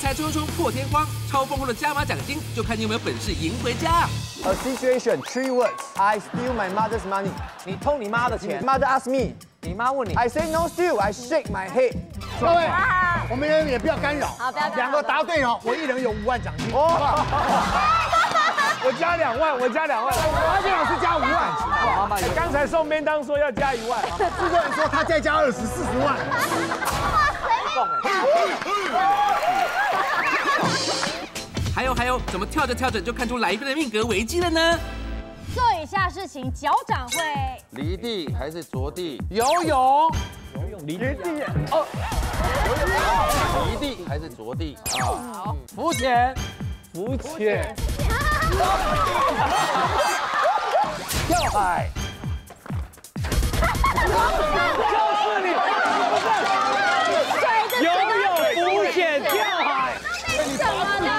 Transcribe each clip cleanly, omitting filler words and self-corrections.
猜冲冲破天荒，超丰厚的加码奖金，就看你有没有本事赢回家。 A situation, 3 words. I steal my mother's money. 你偷你妈的钱。 Mother asked me. 你妈问你。 I say no steal. I shake my head. 各位，我们也不要干扰。 好，不要干扰。 两个答对哦，我一人有5万奖金。 我加2万，我加2万。 阿健老师加5万。 刚才宋边当说要加1万， 制作人说他再加20，40万。 还有，怎么跳着跳着就看出来宾的命格危机了呢？ 做以下事情，脚掌会离地还是着地？ 游泳， 离地哦，离地还是着地？啊， 浮潜， 跳海。 就是你，游泳、浮潜、跳海。 什么的？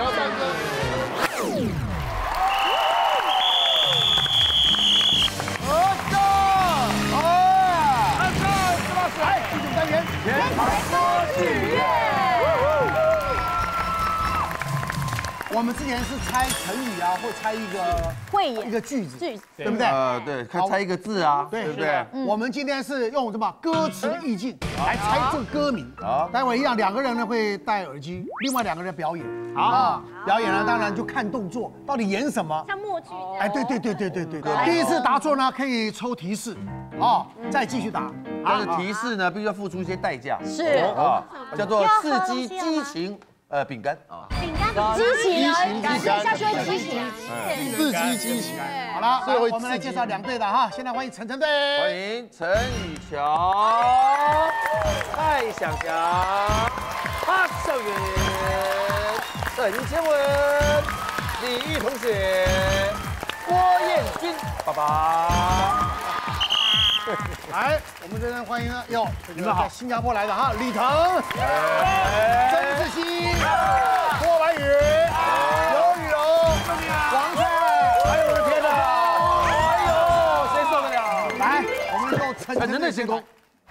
我们之前是猜成语啊，或猜一个句子，对不对？ 对，猜一个字啊，对不对？ 我们今天是用什么歌词的意境来猜这个歌名。好，待会一样，2个人呢会戴耳机，另外2个人表演。好，表演呢当然就看动作，到底演什么？ 像默剧。 哎，对。第一次答错呢可以抽提示，哦，再继续答。 但是提示呢必须要付出一些代价， 是啊，叫做刺激激情。饼干啊， 饼干，激情，下去会激情， 刺激激情。好了，我们来介绍2队的哈，现在欢迎晨晨队， 欢迎陈宇乔、蔡想翔、박孝元、郑建文、李玉同学、郭彦均爸爸。 来，我们这边欢迎哟，这个在新加坡来的哈，李腾、曾志熙、郭婉宇、刘雨柔、王菜，哎呦我的天哪！哎呦，谁受得了？来，我们用晨晨的先攻。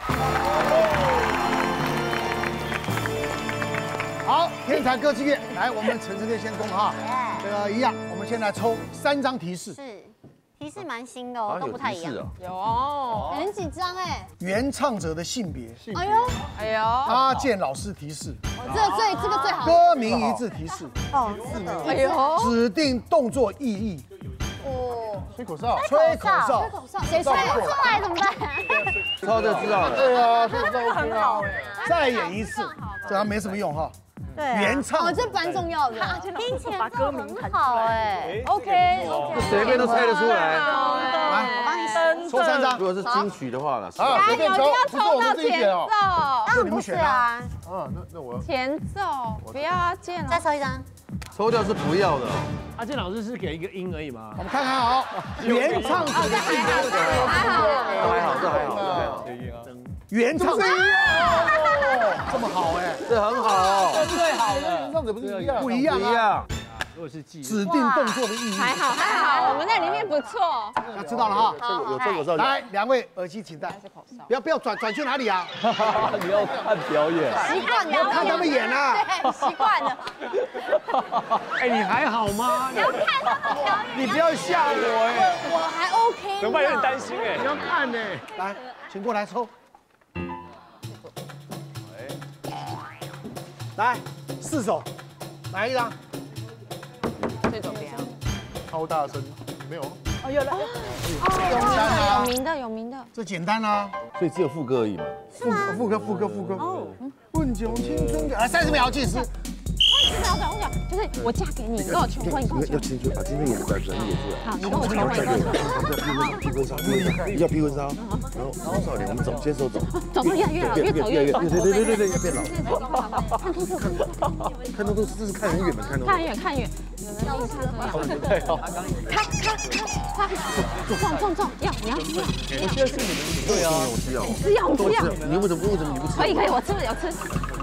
好，天才歌剧院，来，我们晨晨队先攻哈。这个一样，我们先来抽3张提示。 是。提示蛮新的哦，都不太一样。 有哦， 很紧张哎。 原唱者的性别。 哎呦， 阿健老师提示。 这个最好。 歌名一字提示。 哦，这个。 哎呦， 指定动作意义。哦，吹口哨。吹口哨。 谁吹不出来怎么办？ 抄就知道了。 对啊，这个很好哎。再演一次，这还没什么用哈。对，原唱哦，这蛮重要的，听起来歌名很好哎。 OK， 随便都猜得出来。 来， 我帮你抽3张。 如果是金曲的话呢？ 啊，随便抽，不是我们自己选哦。 当然不是啊。 那我前奏不要阿健了， 再抽1张。 抽掉是不要的。 阿健老师是给一个音而已嘛。 我们看看好，原唱者的性别。 这还好。 原唱。这么好哎， 这很好， 这最好了。原唱者不是一样？不一样啊。 如果是指定动作的意义。 还好，我们在里面不错。 那知道了哈。 有这个照。 来，2位耳机请戴。不要转去哪里啊？ 你要看表演。 习惯了， 要看他们演啊。 对，习惯了。 哎，你还好吗？ 你要看他们表演。 你不要吓我哎。 我还 OK。 怎么办？有点担心哎。 你要看呢。来，请过来抽。来，4首，来1张。 最左边。 超大声，没有？ 哦，有了。有名的。 这简单啊。 所以只有副歌而已嘛。 副歌。哦。问酒青春来30秒计时。 我讲，就是我嫁给你，你跟我求婚， 要清楚把今天演出来，转演出来。 好，你跟我求婚， 披婚纱，要披婚纱，然后多少年我们走，接手走， 走到越老，对， 对，要变老。看动作是看很远的， 看远，有人要看，重，要，你要吃。 我现在是你们领队啊， 我吃药， 吃药， 你为什么你不吃？ 可以，我吃，有吃。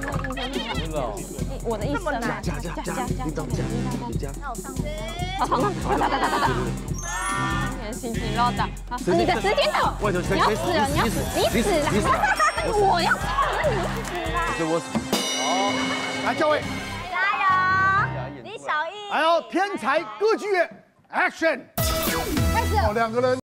我的意思呢？加，好，打，心情绕打，你的时间到，你要死了，你死了，我要死了，那你死啦！ 所以我死。 好，来各位， 还有天才歌剧院 ，Action！ 开始。 哦，两个人。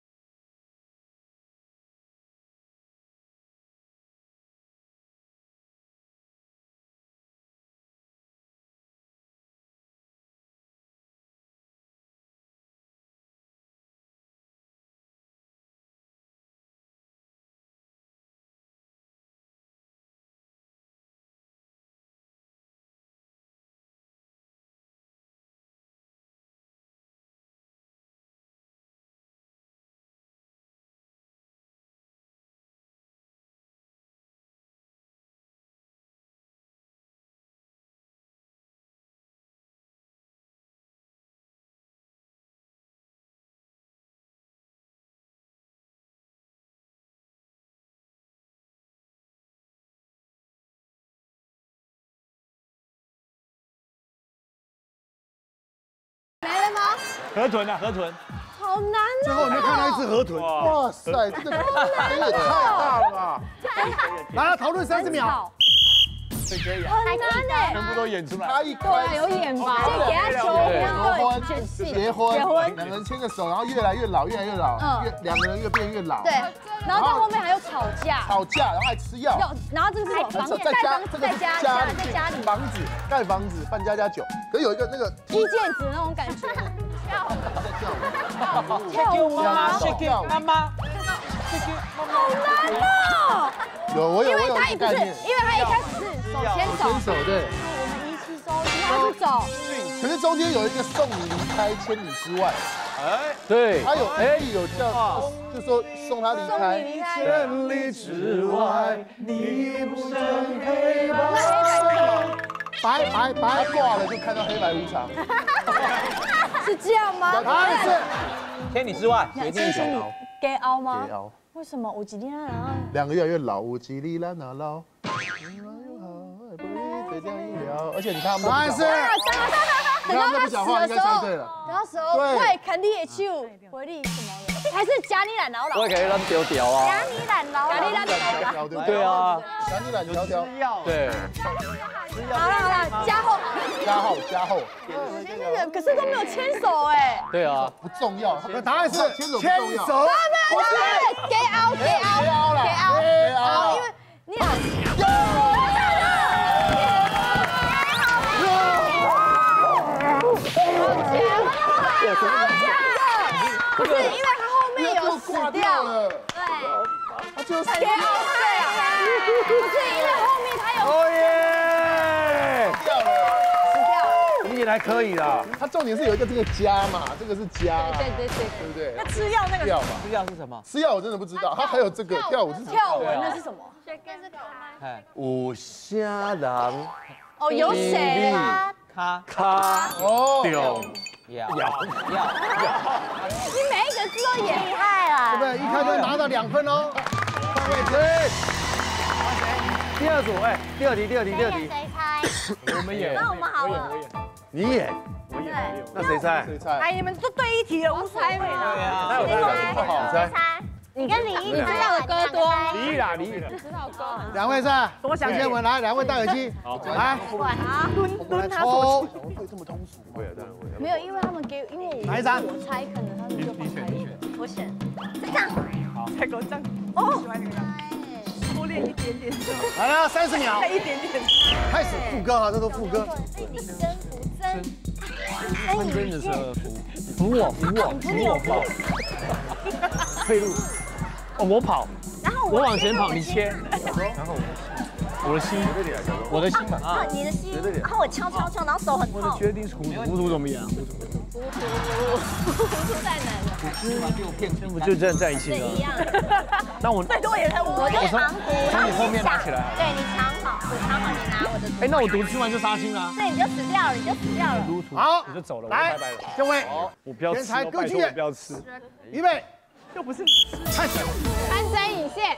没了吗？ 河豚啊，河豚。 好难哦。 最后你们看到一只河豚，哇塞，这个也太大了吧！来，讨论30秒。 很难呢。 全部都演出来。 他一对啊，有演吧？ 就给他求婚，对， 结婚，两个人牵个手，然后越来越老，越来越老，两个人越变越老。 对，然后到后面还有吵架， 然后还吃药， 然后这个是房子，在家里房子盖房子办家家酒，可是有一个那个踢毽子那种感觉， 跳舞吗？ 跳舞妈妈， 好难哦。 我有他不是，因为他一开始是手牵手， 对， 我们一起走，他是走。 可是中间有一个送你离开千里之外， 哎，对， 他有叫，就说送他离开千里之外，你不曾黑白白挂了就看到黑白无常， 是这样吗？ 答案是千里之外，决定千里给凹吗？ 给凹。 为什么？我几天啊？ 两个越来越老，我吉利兰拿老。而且你看他们，答案是， 等到他死的时候， 对了， 等到时候会肯定也手回力什么的，还是加你懒劳劳？ 我给咱丢掉啊。 加你懒劳劳，加你懒劳劳。 对啊， 加你懒条条。 对。 好了，加后。 可是都没有牵手哎。 对啊， 不重要。答案是牵手不重要。 不是，给凹，因为你俩。不是，因为他后面有死掉了，对， 他就是给凹对啊，不是因为后面他有。 哦耶！ 掉了。 你也还可以啦。 它重点是有一个这个家嘛，这个是家， 对， 对不对？ 那吃药那个药嘛， 吃药是什么？ 吃药我真的不知道，它还有这个跳舞是跳舞那是什么？ 武侠郎， 哦，有谁啊？ 卡哦， 丢要， 你每一个字都演厉害了， 对不对？一开就拿到2分哦。换位置。 第二组，哎，第二题。 谁猜？ 我们演。 那我们好了。 你演， 对。 那谁猜？ 谁猜？ 哎，你们都对一题了，无所谓了。 那我猜不好谁猜？你跟李毅，你知道的歌多。 李毅啦。 知道歌。 两位在，多想先文来，2位戴耳机，来， 蹲他抽。会这么通俗？会啊，当然会。 没有，因为他们给，因为哪一张？ 我猜可能他们就放开一点。我选这张。 好， 才给我这样。哦，喜欢这个。多练一点点。 来了，30秒。 再一点点。 开始副歌啊，这都副歌。 你真不真？ 真的是扶我。退路。哦，我跑。 然后我往前跑，你切。然后我的心嘛。 啊，你的心。然后我敲，然后手很痛。 我的决定是糊涂怎么样？ 糊涂太难了。 不就这样在一起对，一吗？ 样。 那我最多也才5个。 我就长读， 从你后面拿起来。 对你藏好，你拿我的。 哎，那我毒吃完就杀青了。 对，你就死掉了。 好， 你就走了，我来拜拜了。 各位， 我不要吃， 天才歌剧我不要吃。 预备， 又不是。 开始。 穿针引线。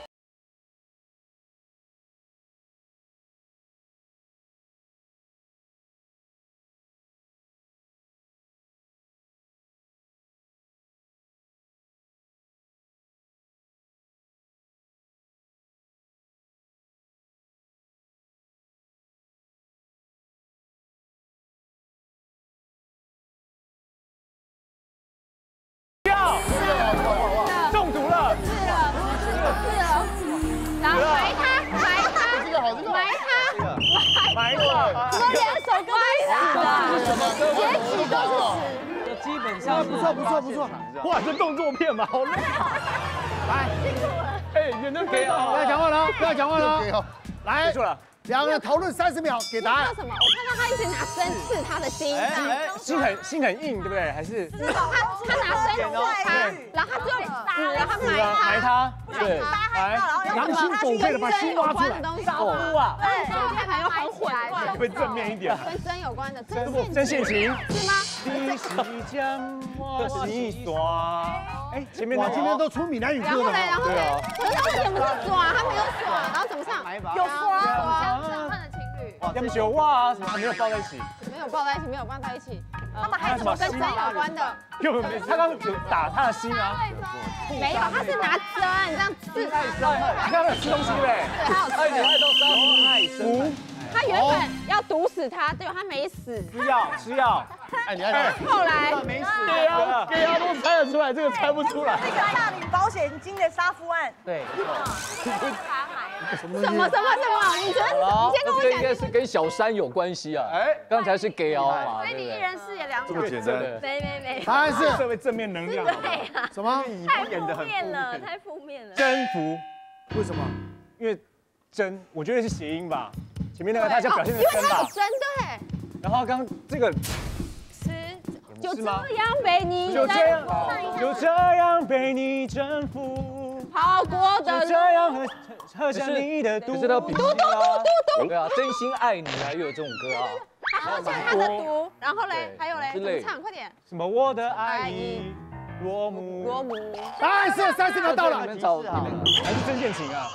结局都是10。 基本上不错。 哇，这动作片嘛，好累。 来， 辛苦了。 哎，演的非常好。 不要讲话了，来， 结束了。 两个人讨论30秒，给答案叫。什么？我看到他一直拿针刺他的心， 心很硬，对不对？还是他拿针刺他，然后他就死了，他埋他，对，来， 良心狗肺的把心挖出来。 东西啊，对，中间还有很混乱， 会正面一点。 跟针有关的真性情是吗？ 你是将我心耍。哎，前面哇，今天都出闽南语歌了。 然后嘞，可是他为什么是耍？他没有耍，然后怎么唱？ 有耍。 相反的情侣， 要么酒袜啊，什么没有抱在一起？ 没有抱在一起，没有抱在一起。 他们还有什么跟针有关的？ 他刚有打他的心啊。 没有，他是拿针这样刺他。 你看他吃东西呗。 对，他有毒。 他原本要毒死他，结果他没死。 吃药。哎，你爱后来没死。对呀，都猜得出来，这个猜不出来。 那个大领保险金的杀夫案， 对。 什么？你觉得？你先跟我讲。 这个应该是跟小山有关系啊。哎，刚才是 gay 嘛， 所以你一人饰演2角。 这么简单？ 没。 答案是社会正面能量。 对啊。 什么？ 太负面了，太负面了。 征服。 为什么？ 因为征，我觉得是谐音吧。前面那个他想表现的因为真吧。 他有针对。 然后刚这个。 就这样被你就这样被你征服， 跑过的就这样喝下你的毒， 可是他比对啊，真心爱你啊，又有这种歌啊， 他喝下他的毒，然后嘞，还有嘞，怎么唱？快点， 什么我的爱意落幕， 答案是30秒到了， 你们找还是真性情啊？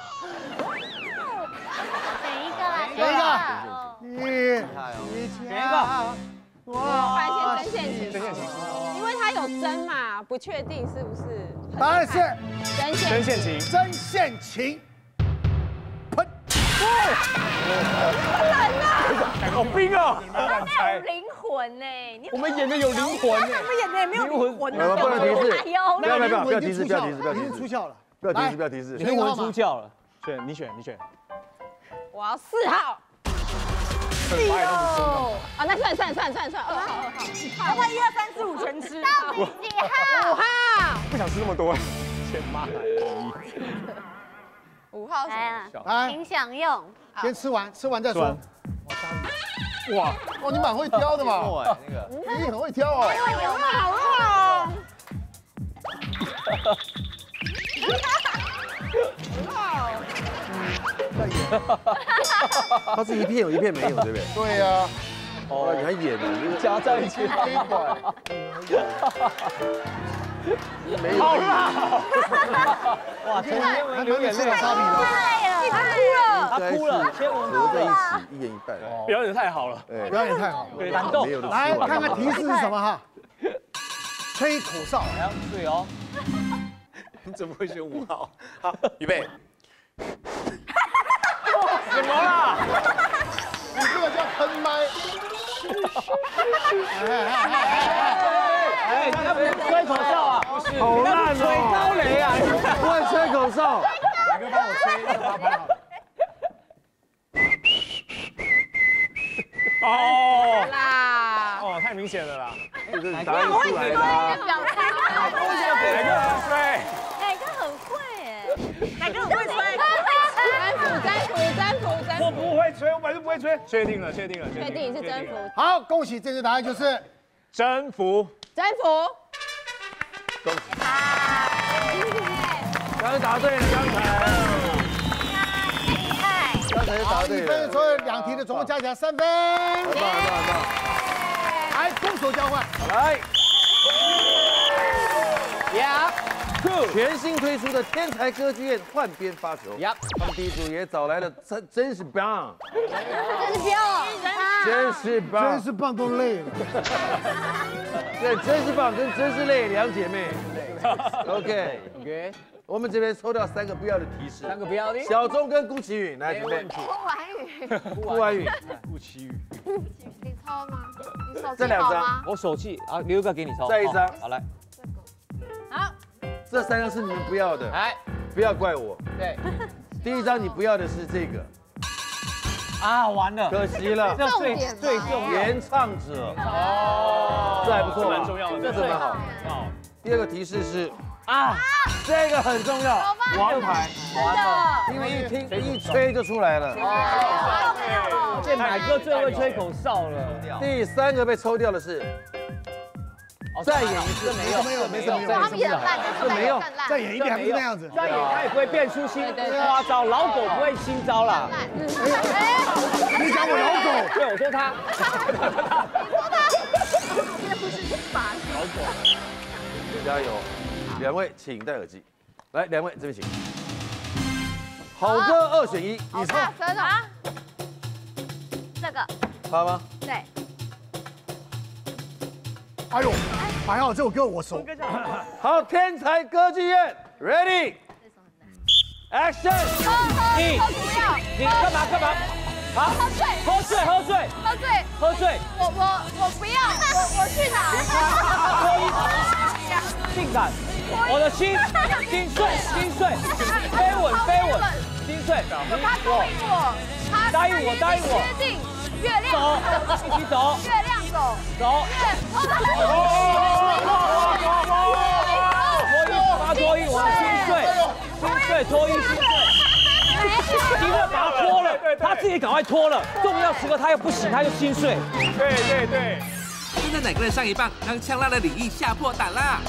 选一个。 发现真性情，因为他有针嘛，不确定是不是。 答案是真性情， 真性情。喷！ 好冰哦！ 他有灵魂呢， 我们演的有灵魂呢， 我们演的也没有灵魂。 不能提示，不要提示， 已经出鞘了。 不要提示， 灵魂出窍了。你选。 我要4号。啊，那算2号。 他万1、2、3、4、5全吃。 到底几号？ 5号。 不想吃那么多，先骂来 5号来， 请享用。 先吃完再说。 哇，你蛮会挑的嘛，你很会挑哦。 它是一片有一片没有，对不对？ 对呀。 哦，你还演呢， 加在一起。 好辣！哇，天哪，流眼泪， 差别了， 他哭了， 天文合在一起，一言一半。 表演太好了， 表演太好了， 感动。 来看看提示是什么哈？吹口哨， 对哦。 你怎么会选5号？好，预备。 什么啦？ 你这个叫喷麦。 吹口哨啊！ 好烂哦！ 吹高雷啊！ 不会吹口哨。 哪个帮我吹？把它拍好了。 哦，太明显了啦！ 这是答案出来了。 表情。 哪个很帅？ 哪个很会哎？ 哪个很会吹？ 征服。 我不会吹，我本来就不会吹。确定了。 确定是征服。 好，恭喜正确答案就是征服。 恭喜！ 刚才答对了，刚才答对了。 1分，所有2题的总共加起来3分。 很棒。 来，攻守交换。 来。全新推出的天才歌剧院换边发球，他们第一组也找来了，真是棒，真是棒都累了，对，真是棒跟真是累两姐妹 ，OK，我们这边抽掉3个不要的提示，3个不要的，小钟跟顾奇宇来准备，顾婉宇， 你抽吗？你手这2张， 我手气啊，留一个给你抽， 再1张， 好来， 好。 这3个是你们不要的， 哎， 不要怪我。 对， 第1张你不要的是这个， 啊，完了， 可惜了。 重点最重要。 原唱者哦，这还不错， 蛮重要的， 这蛮好。第二个提示是啊， 这个很重要，王牌， 真的。 因为一吹就出来了。 这乃哥最会吹口哨了。 第三个被抽掉的是。 再演一次没有， 没什么用， 他们也很烂， 这没用， 再演一遍还不是那样子， 再演他也不会变出新花招，老狗不会新招啦。 你讲我老狗， 对，我说他。 老狗，加油！两位请戴耳机，来，两位这边请。好歌2选1，你说真的啊？这个他吗？ 对。 哎呦，还好这首歌我熟。 好，天才歌剧院 ，Ready， Action！ 你干嘛？好，喝醉。 我不要，我去哪？ 性感，我的心碎，飞吻，心碎。 他答应我，决定月亮一起走， 月亮走。 脱衣，我的心碎，脱衣，因为把他脱了，他自己赶快脱了，重要时刻他又不行，他就心碎。 对。 现在哪个人上一棒，让呛辣的李毅吓破胆啦？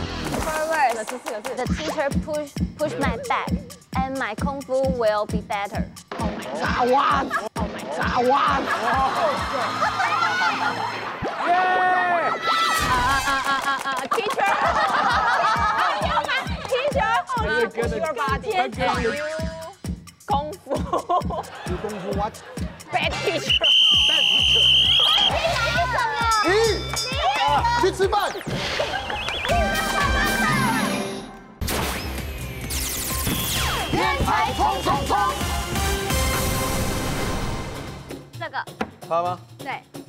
The teacher push my back, and my kung fu will be better. 炸蛙。 Teacher. Push your body. Kung fu. Kung fu what? Bad teacher. 去吃饭。天才冲！ 这个。 他吗？ 对。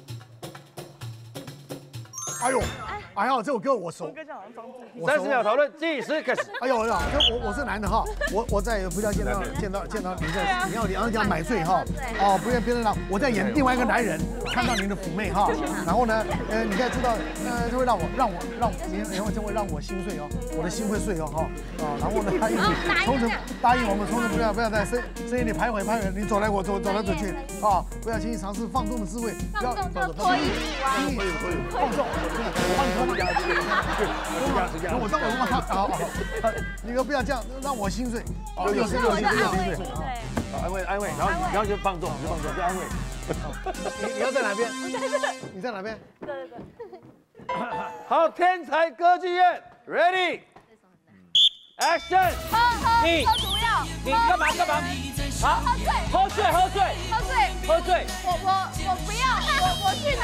哎呦，还好这首歌我熟。 30秒讨论，计时开始。 哎呦，我是男的哈，我再也不要见到你在你要买醉哈，哦，不要别人让我在演另外一个男人，看到您的妩媚哈，然后呢，你再知道，就会让我，你就会让我心碎哦，我的心会碎哦哈，然后呢，他一直答应我们，从此不要在深夜里徘徊，你走来我走来走去啊，不要轻易尝试放纵的滋味，不要脱衣服啊， 放纵，我帮你脱衣服。 我当我好，你可不要这样，让我心碎。有心碎。 安慰，然后就放纵，就安慰。 你要在哪边？你在哪边？ 对。 好，天才歌剧院 ，Ready， Action！ 喝毒药。 你干嘛？好，喝醉。我不要，我去哪？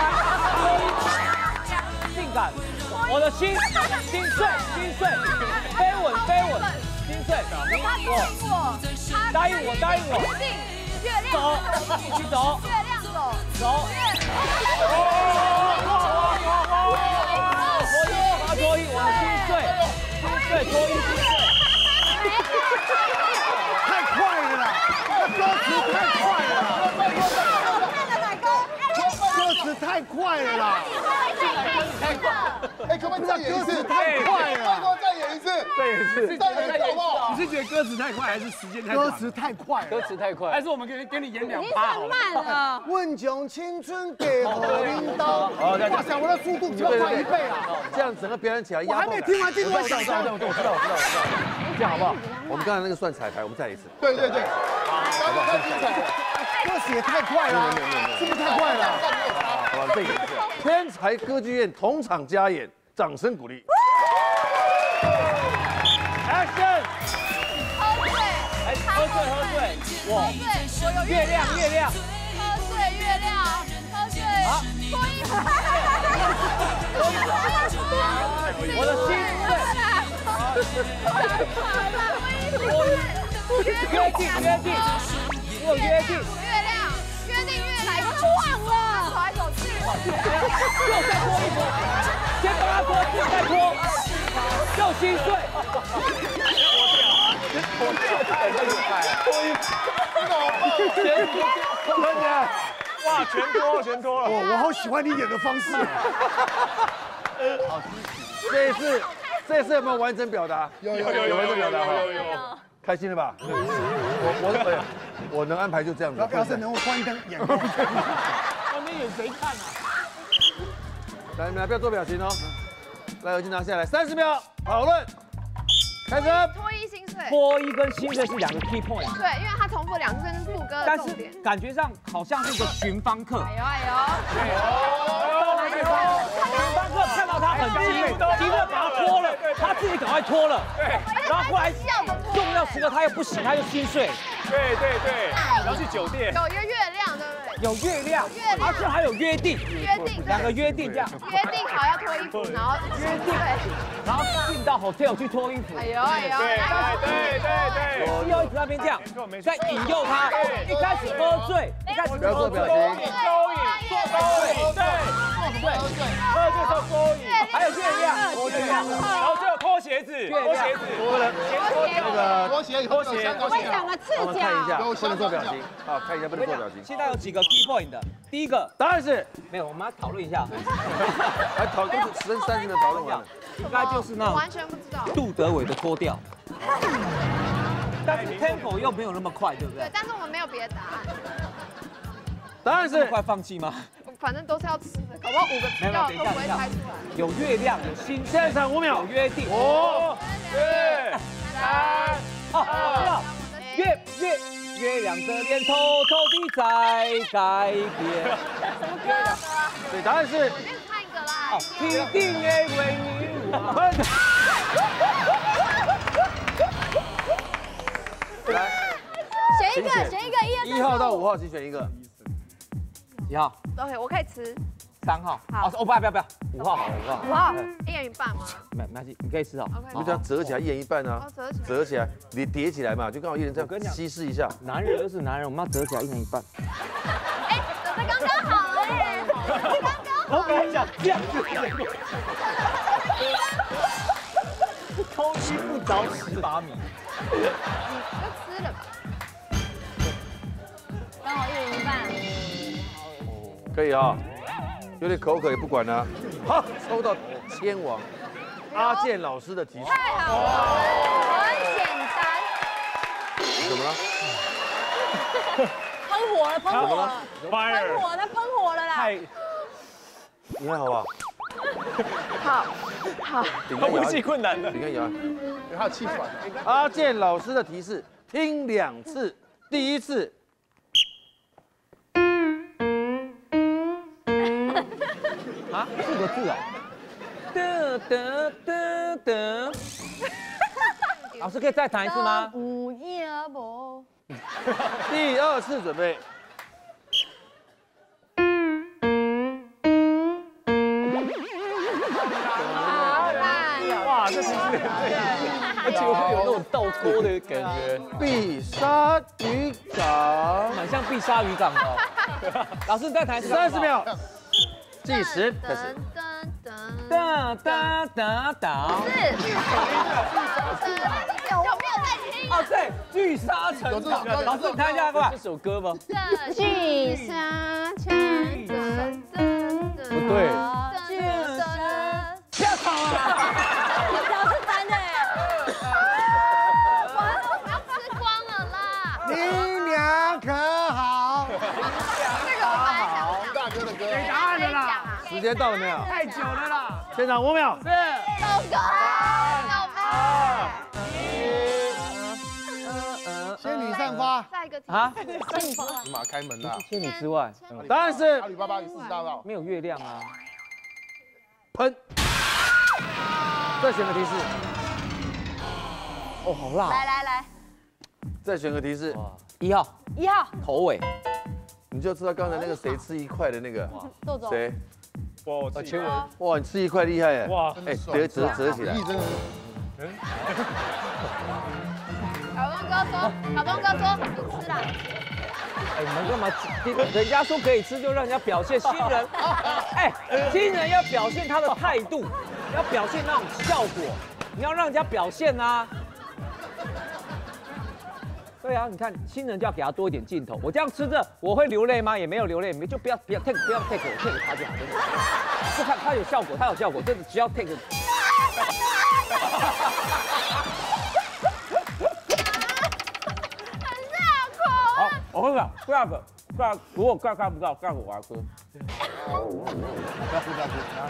性感。 我的心碎，飞吻，心碎。答应我， 决定月亮走，一起走， 月亮走。 脱衣，我的心碎，脱衣， 太快了啦，歌词太快了。歌词太快了啦！哎，可不可以再演一次？太快了！再演一次！好不好？ 你是觉得歌词太快，还是时间太短？ 歌词太快， 还是我们给你演2趴好了？ 慢了。 问将青春给何领导？哇塞，我的速度就要快1倍啊！ 这样整个表演起来压迫。 我还没听完这段， 我知道。这样好不好？我们刚才那个算彩排，我们再来一次。 对。好不好？太精彩了！歌词也太快了，是不是太快了？ 好吧，再演一次。天才歌剧院同场加演，掌声鼓励。Action！ 喝醉，我有月亮。喝醉，脱衣服。我的心碎。约定，我约定。 约定月来忘了，走来走去。 又再脱衣服，先帮他脱，自己再脱，又心碎。 哇，全脱了！ 我好喜欢你演的方式。 这次有没有完整表达？ 有完整表达， 有。 开心了吧？我能安排就这样子。 要是能够关灯演。 外面演谁看啊？ 来，你们来不要做表情哦。来，耳机拿下来，30秒讨论，开始。 脱衣薪水。 脱衣跟薪水是2个 key point。 对，因为它重复2次跟副歌的但是重点。 感觉上好像是一个寻芳客。 哎呦！ 寻芳客看到他很急着把他脱了，他自己赶快脱了。对，然后后来重要时刻他又不行，他又心碎。 对，要去酒店。 有一个月亮，对不对？ 有月亮，而且还有约定，2个约定这样。 约定好要脱衣服，然后约定，然后进到 hotel 去脱衣服。 哎呦！ 对。 又一直那边这样，在引诱他。一开始喝醉， 不要做表情。 对， 喝醉说勾引， 还有月亮， 然后最后脱鞋子，脱鞋子， 拖鞋以后有3个为什么赤我们看一脚？ 下，不能做表情。好，看一下不能做表情。 现在有几个 key point 的，第一个答案是没有，我们要讨论一下， 还讨论30秒讨论完了。 应该就是那种完全不知道。 杜德伟的脱掉，但是 tempo 又没有那么快，对不对对，？但是我们没有别的答案， 答案是快放弃吗？ 反正都是要吃的，搞不好5个吃掉都不会猜出来。 有月亮，有星， 现场5秒有约定。 5、4、3、 好，月亮的脸偷偷地在改变。 什么歌？ 对，答案是我先看一个啦。 一定会为你忘。 来选一个， 1号到5号，请选一个。 几号 OK， 我可以吃 ？3号。 好哦，不要，5号好，5号。 5号，1人1半吗没关系，你可以吃哦。 你就这样折起来，1人1半啊。折起来，你叠起来嘛，就刚好1人这样稀释一下。 男人就是男人，我们要折起来1人1半。 哎，折得刚刚好哎， 我跟你讲，这样子。偷鸡不着18米。 就吃了吧。 刚好1人1半。 可以啊，有点口渴也不管了。好，抽到千王阿健老师的提示。 太好了，很简单。 怎么了？ 喷火了，喷火了， Fire 它喷火了啦！ 太你还好不好？ 好， 口呼吸困难的。 你看有啊。 还有气喘。 阿健老师的提示，听2次，第1次。 啊，4个字啊。老师可以再弹一次吗？ 午夜不。 第2次准备。 哇，这其实而且会有那种倒拖的感觉。 碧沙渔港， 蛮像碧沙渔港的。老师，你再弹一次。 30秒，计时开始。 哒哒哒哒。 有没有在听？ 哦，对，聚沙成塔。老师，你弹一下，快。这首歌吗？ 聚沙成塔。 不对。 不要吵啊！ 脚是翻的哎。 我要吃光了啦。 你俩可好？ 这个我本来想讲。 大哥的歌。 给答案了啦！ 时间到了没有？ 太久了啦！ 现场5秒。 仙女散发。 下一个题啊？ 立马开门啦！ 千里之外， 答案是阿里巴巴40大盗。 没有月亮啊。 喷。再选个提示。 哦，好辣。 来， 再选个提示。 1号 1号头尾。 你就知道刚才那个谁吃1块的那个豆总。 谁？ 我千文。 哇，你吃1块厉害哎！ 哇， 哎，折起来。 真的。 小东哥说不吃啦。 哎，你们干嘛？人家说可以吃，就让人家表现新人。哎，新人要表现他的态度，要表现那种效果，你要让人家表现啊。 对啊，你看新人就要给他多一点镜头。我这样吃着，我会流泪吗？也没有流泪，就不要 take 他就好，真的。就看他有效果，他有效果，真的只要 take。好，我会讲第二个，如果看不到，第二个我来吃。不要哭。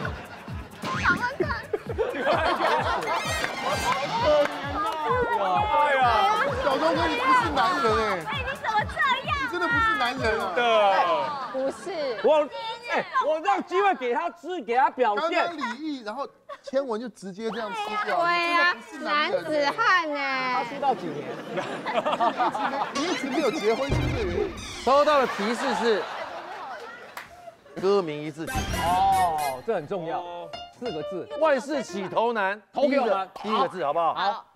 哎呀，小钟哥，你不是男人哎！ 哎，你怎么这样？ 你真的不是男人啊！ 对，不是。 我让机会给他吃，给他表现。 刚刚李毅，然后签文就直接这样吃掉。 对呀，男子汉呢？ 他出道几年？ 你一直没有结婚，是不是？ 收到的提示是歌名一字。 哦，这很重要，4个字。 万事起头难， 投给我们第一个字好不好？ 好，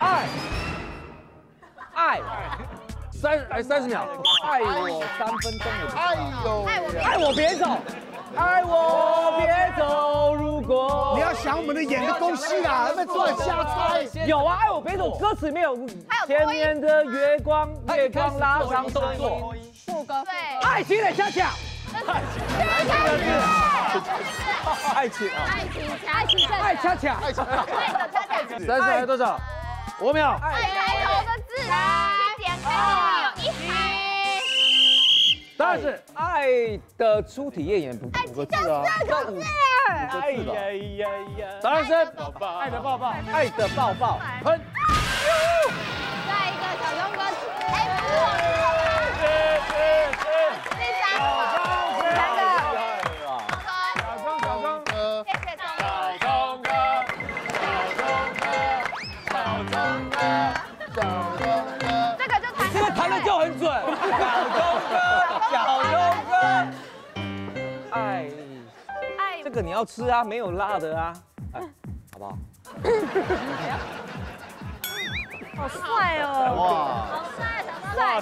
爱 30秒， 爱我3分钟。 哎呦， 爱我别走，爱我别走。如果你要想我们的演的东西啦，那出来瞎猜。 有啊，爱我别走，歌词没有。前面的月光拉长身影。 副歌对。 爱情的恰恰。爱情啊！爱恰恰。 爱的恰恰。 30还有多少？5秒。 爱开头的字啊，去点开里面有1行。 答案是爱的初体验也5个字啊。 4个字。 哎呀！ 答案是爱的抱抱，爱的抱抱。 喷。 再一个小钟哥，哎，不是。第3个。 这个弹的就很准，小钟哥，爱，这个你要吃啊，没有辣的啊，哎，好不好？ 好帅哦！ 哇，好帅，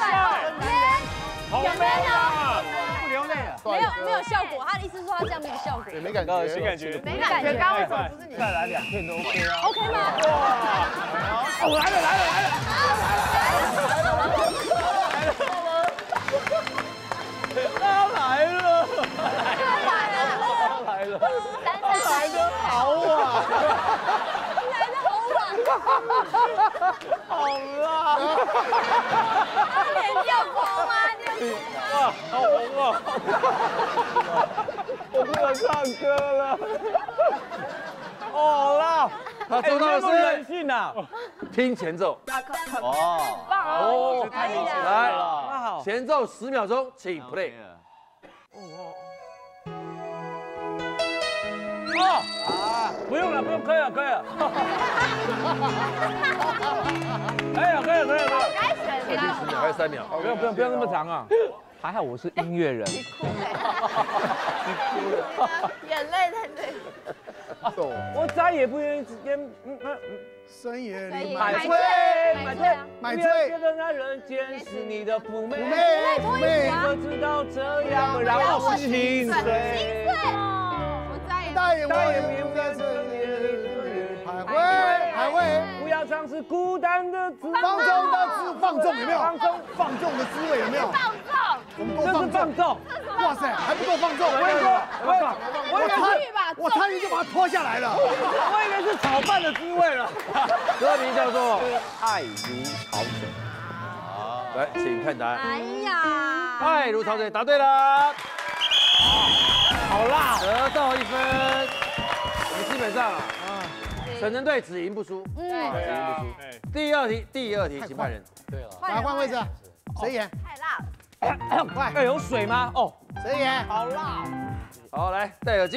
有没有？ 不流泪了， 没有效果，他的意思是说他这样没有效果， 没感觉， 没感觉。刚刚为什么不是你？ 再来2片都 OK 啊 ？OK 吗？ 哇！我来了，来得好啊！好辣！ 他脸就红啊， 哇，好红啊！我不能唱歌了。好辣！ 他做到的是人性啊！ 听前奏。 哦，太明显了。 来，前奏10秒钟，请 play。 不用了，可以了。可以了。 该选了。 10秒还有3秒。 不用那么长啊。还好我是音乐人。 眼泪在这里。 我再也不愿意深夜里买醉，觉得那人间是你的妩媚，我知道这样会让我心碎。 我再也不在这里徘徊， 不要尝试孤单的滋味。 放纵有没有？放纵的滋味有没有？ 放纵， 我们都放纵。哇塞，还不够放纵！我参与就把它脱下来了。 我以为是炒饭的滋味了。 歌名叫做《爱如潮水》。来，请看答案。 哎呀， 爱如潮水，答对了。 好辣， 得到1分。我们基本上成人队只赢不输。只赢不输。第二题，请判人。 对了， 来换位置，谁演？ 太辣了。 快，有水吗？哦， 谁演？ 好辣。 好，来戴耳机。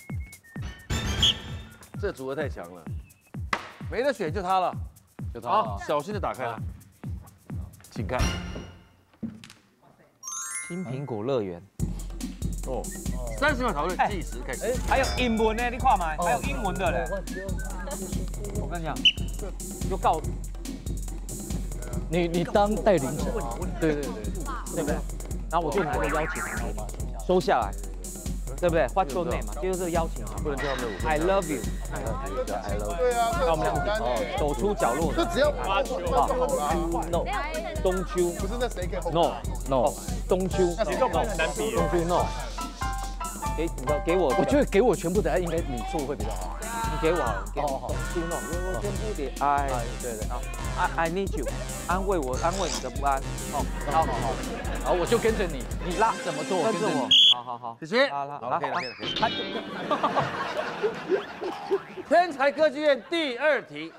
这组合太强了，没得选就他了。好，小心的打开了，请看。 新苹果乐园。 哦，30秒讨论，计时开始。 还有英文呢，你看嘛，还有英文的嘞。我跟你讲，就告你当带领者， 对不对？然后我就拿个邀请函收下来，对不对 ？What's your name 嘛，就是这个邀请函， 不能叫他们的舞。 I love you， 对啊， 那我们俩走出角落， 就只要发球就好了。 No， 冬秋。 不是那谁给 No， 冬秋。 那谁叫很难比？ 冬秋 No。给我，我觉得给我全部答案应该你做会比较好。你给我好了，给我好。冬 No， 我全部给爱。对啊 ，I need you， 安慰我，安慰你的不安。好，好，我就跟着你，你拉怎么做，跟着我。好， 谢谢。 拉， 可以了。天才歌剧院第2题。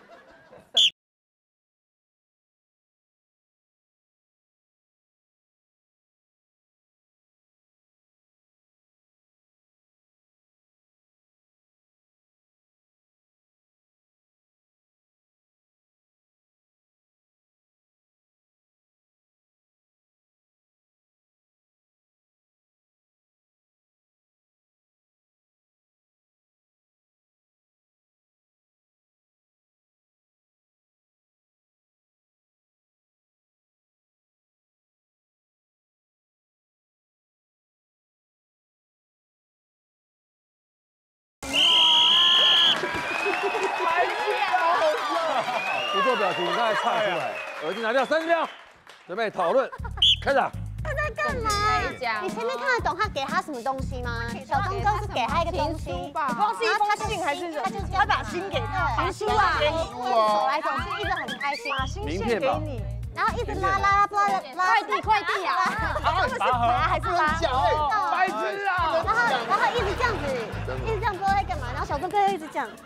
不做表情，刚才唱出来，耳机拿掉，30秒，准备讨论，开始。 他在干嘛？你前面看得懂他给他什么东西吗？小钟哥是给他一个东西， 不知道是一封信还是他把心给他，情书啊， 走来走去一直很开心， 把心献给你， 然后一直拉，不知道快递啊， 他们是拿还是拉？ 白痴啊！ 然后一直这样子，不知道在干嘛，然后小钟哥又一直这样，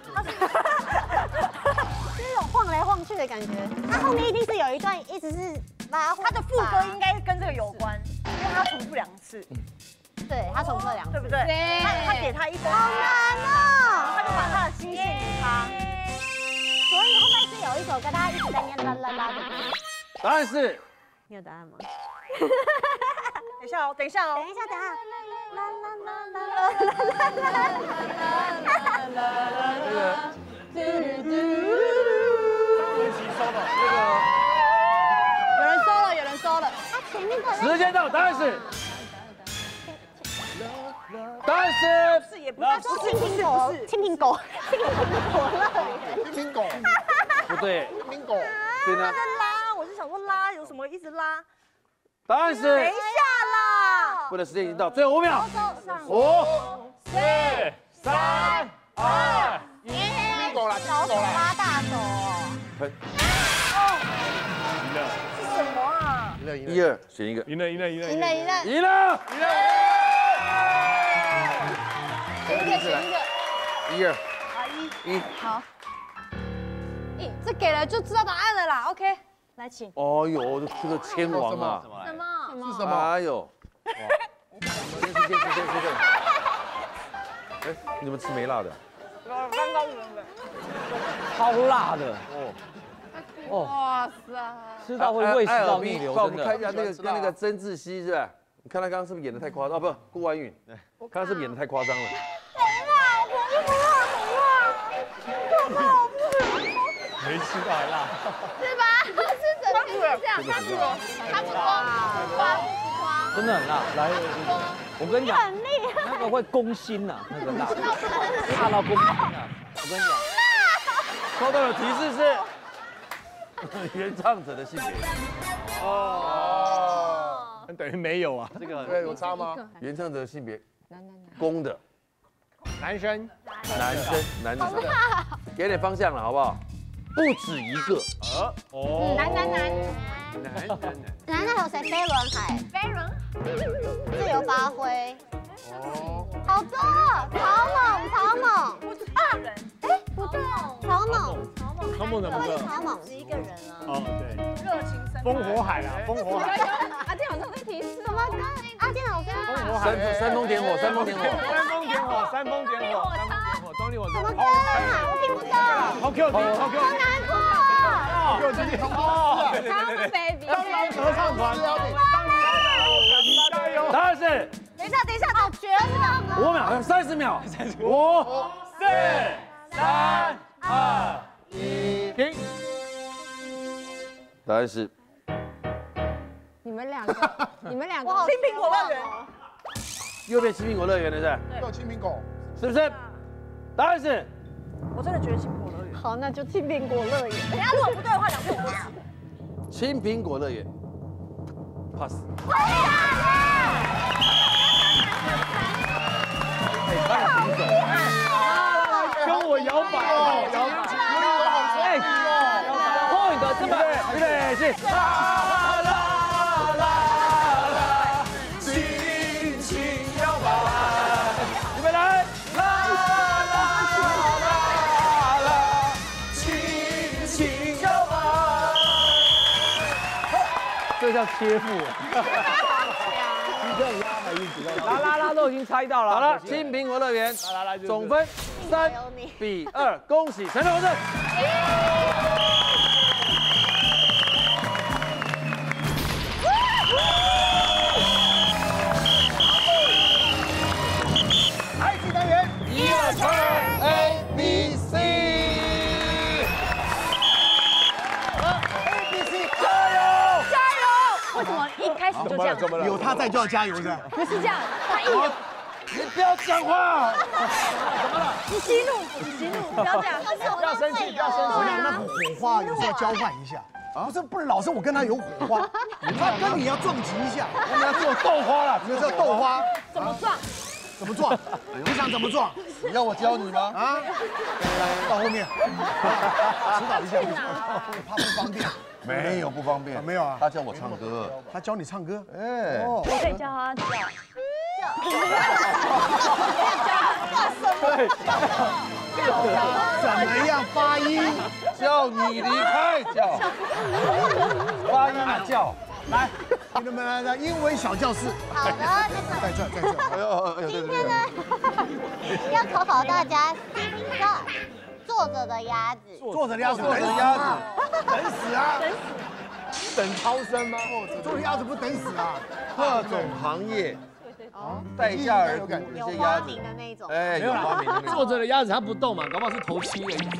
就是那种晃来晃去的感觉。他后面一定是有一段一直是拉， 他的副歌应该跟这个有关，因为他重复2次。 对，他重复了2次， 对不对？他给他一封， 好难哦， 他就把他的心献给他。 所以后面是有一首歌，大家一直在念啦的。 答案是， 你有答案吗？ 等一下哦，等一下。 啦有人收了。他前面的时间到，答案是。答案是， 也不是青苹果乐园。 青苹果。 不对。 青苹果。 对呢。 拉，我是想说拉有什么一直拉。 答案是。 等一下啦。 为了时间已经到，最后5秒。5、4、3、2、1。 小手拉大手哦。 是什么啊 1、2，选一个。 赢了。 赢了。 选一个。 1、2。1。 好。这给了就知道答案了啦。OK， 来请。 哦呦，这个千王啊！ 什么？ 是什么？ 哎呦！电视。哎，你怎么吃没辣的？ 刚刚超辣的哦！ 哇塞！ 吃到会胃食道逆流， 帮我们看一下那个跟那个曾志熙是吧？你看他刚刚是不是演的太夸张？哦，不，顾婉允，看他是不是演的太夸张了？ 没吃到还辣， 是吧？是整体是这样，差不多， 真的很辣。来，我跟你讲，那个会攻心呐，那个辣，辣到攻心啊！我跟你讲， 收到的提示是原唱者的性别。 哦，等于没有啊。 这个对有差吗？ 原唱者的性别，公的， 男生， 男生，给点方向了，好不好？不止一个。 男。然后有谁？飞轮海。自由发挥。好多。曹猛。不对，曹猛的不对，曹猛是一个人啊。 哦，对。 热情生。 风火海啊，风火海。 阿健老师在提示什么？阿健老师。 风火海。 煽风点火。 山峰点火。动力火车。 什么歌啊？我听不懂。 好 Q 题，好 Q 题。 好难过。 有经济哦。 对。 baby。 合唱团。加油！ 答案是。 等一下，好绝望啊 5秒，30秒。5、4、3、2、1，停。答案是。 你们两个， 青苹果乐园。 又变青苹果乐园了，是不是？ 有青苹果， 是不是？答案是。 我真的觉得青苹果乐园。 好，那就青苹果乐园。 等下如果不对的话，2遍我都死。 青苹果乐园。 pass。 跟我摇摆，摇摆，哎，point 这么， 预备起，啦啦啦啦，轻轻摇摆，预备来，啦啦啦啦，轻轻摇摆。 这叫切腹。拉都已经猜到了。 好了，金苹果乐园总分3-2，恭喜陈同胜。 来，第单元 1、2、3 A B C。 为什么一开始就这样？ 有他在就要加油是吧？ 不是这样，他一有你不要讲话。 你息怒，不要这样， 不要生气，不要生气。我俩那火花有时候交换一下。不是老是我跟他有火花，他跟你要撞击一下，我们要做豆花了，你们叫豆花， 怎么撞？ 怎么撞？你想怎么撞？ 你要我教你吗？ 啊，来到后面，指导一下，怕不方便。 没有不方便， 没有啊。 他叫我唱歌， 他教你唱歌， 哎， 我可以叫他叫。 怎么样发音？ 叫你离开，叫发音啊叫。 来，你们的英文小教室。 好的， 在这。 哎呦，对。 今天呢，要考考大家3个坐着的鸭子。 坐着的鸭子， 坐着的鸭子， 等死啊！ 等超生吗？ 坐着鸭子不等死啊！ 各种行业待价而沽那有些鸭子花名，的那种。 哎，有花名的那种。 坐着的鸭子它不动嘛，搞不好是头七的意思。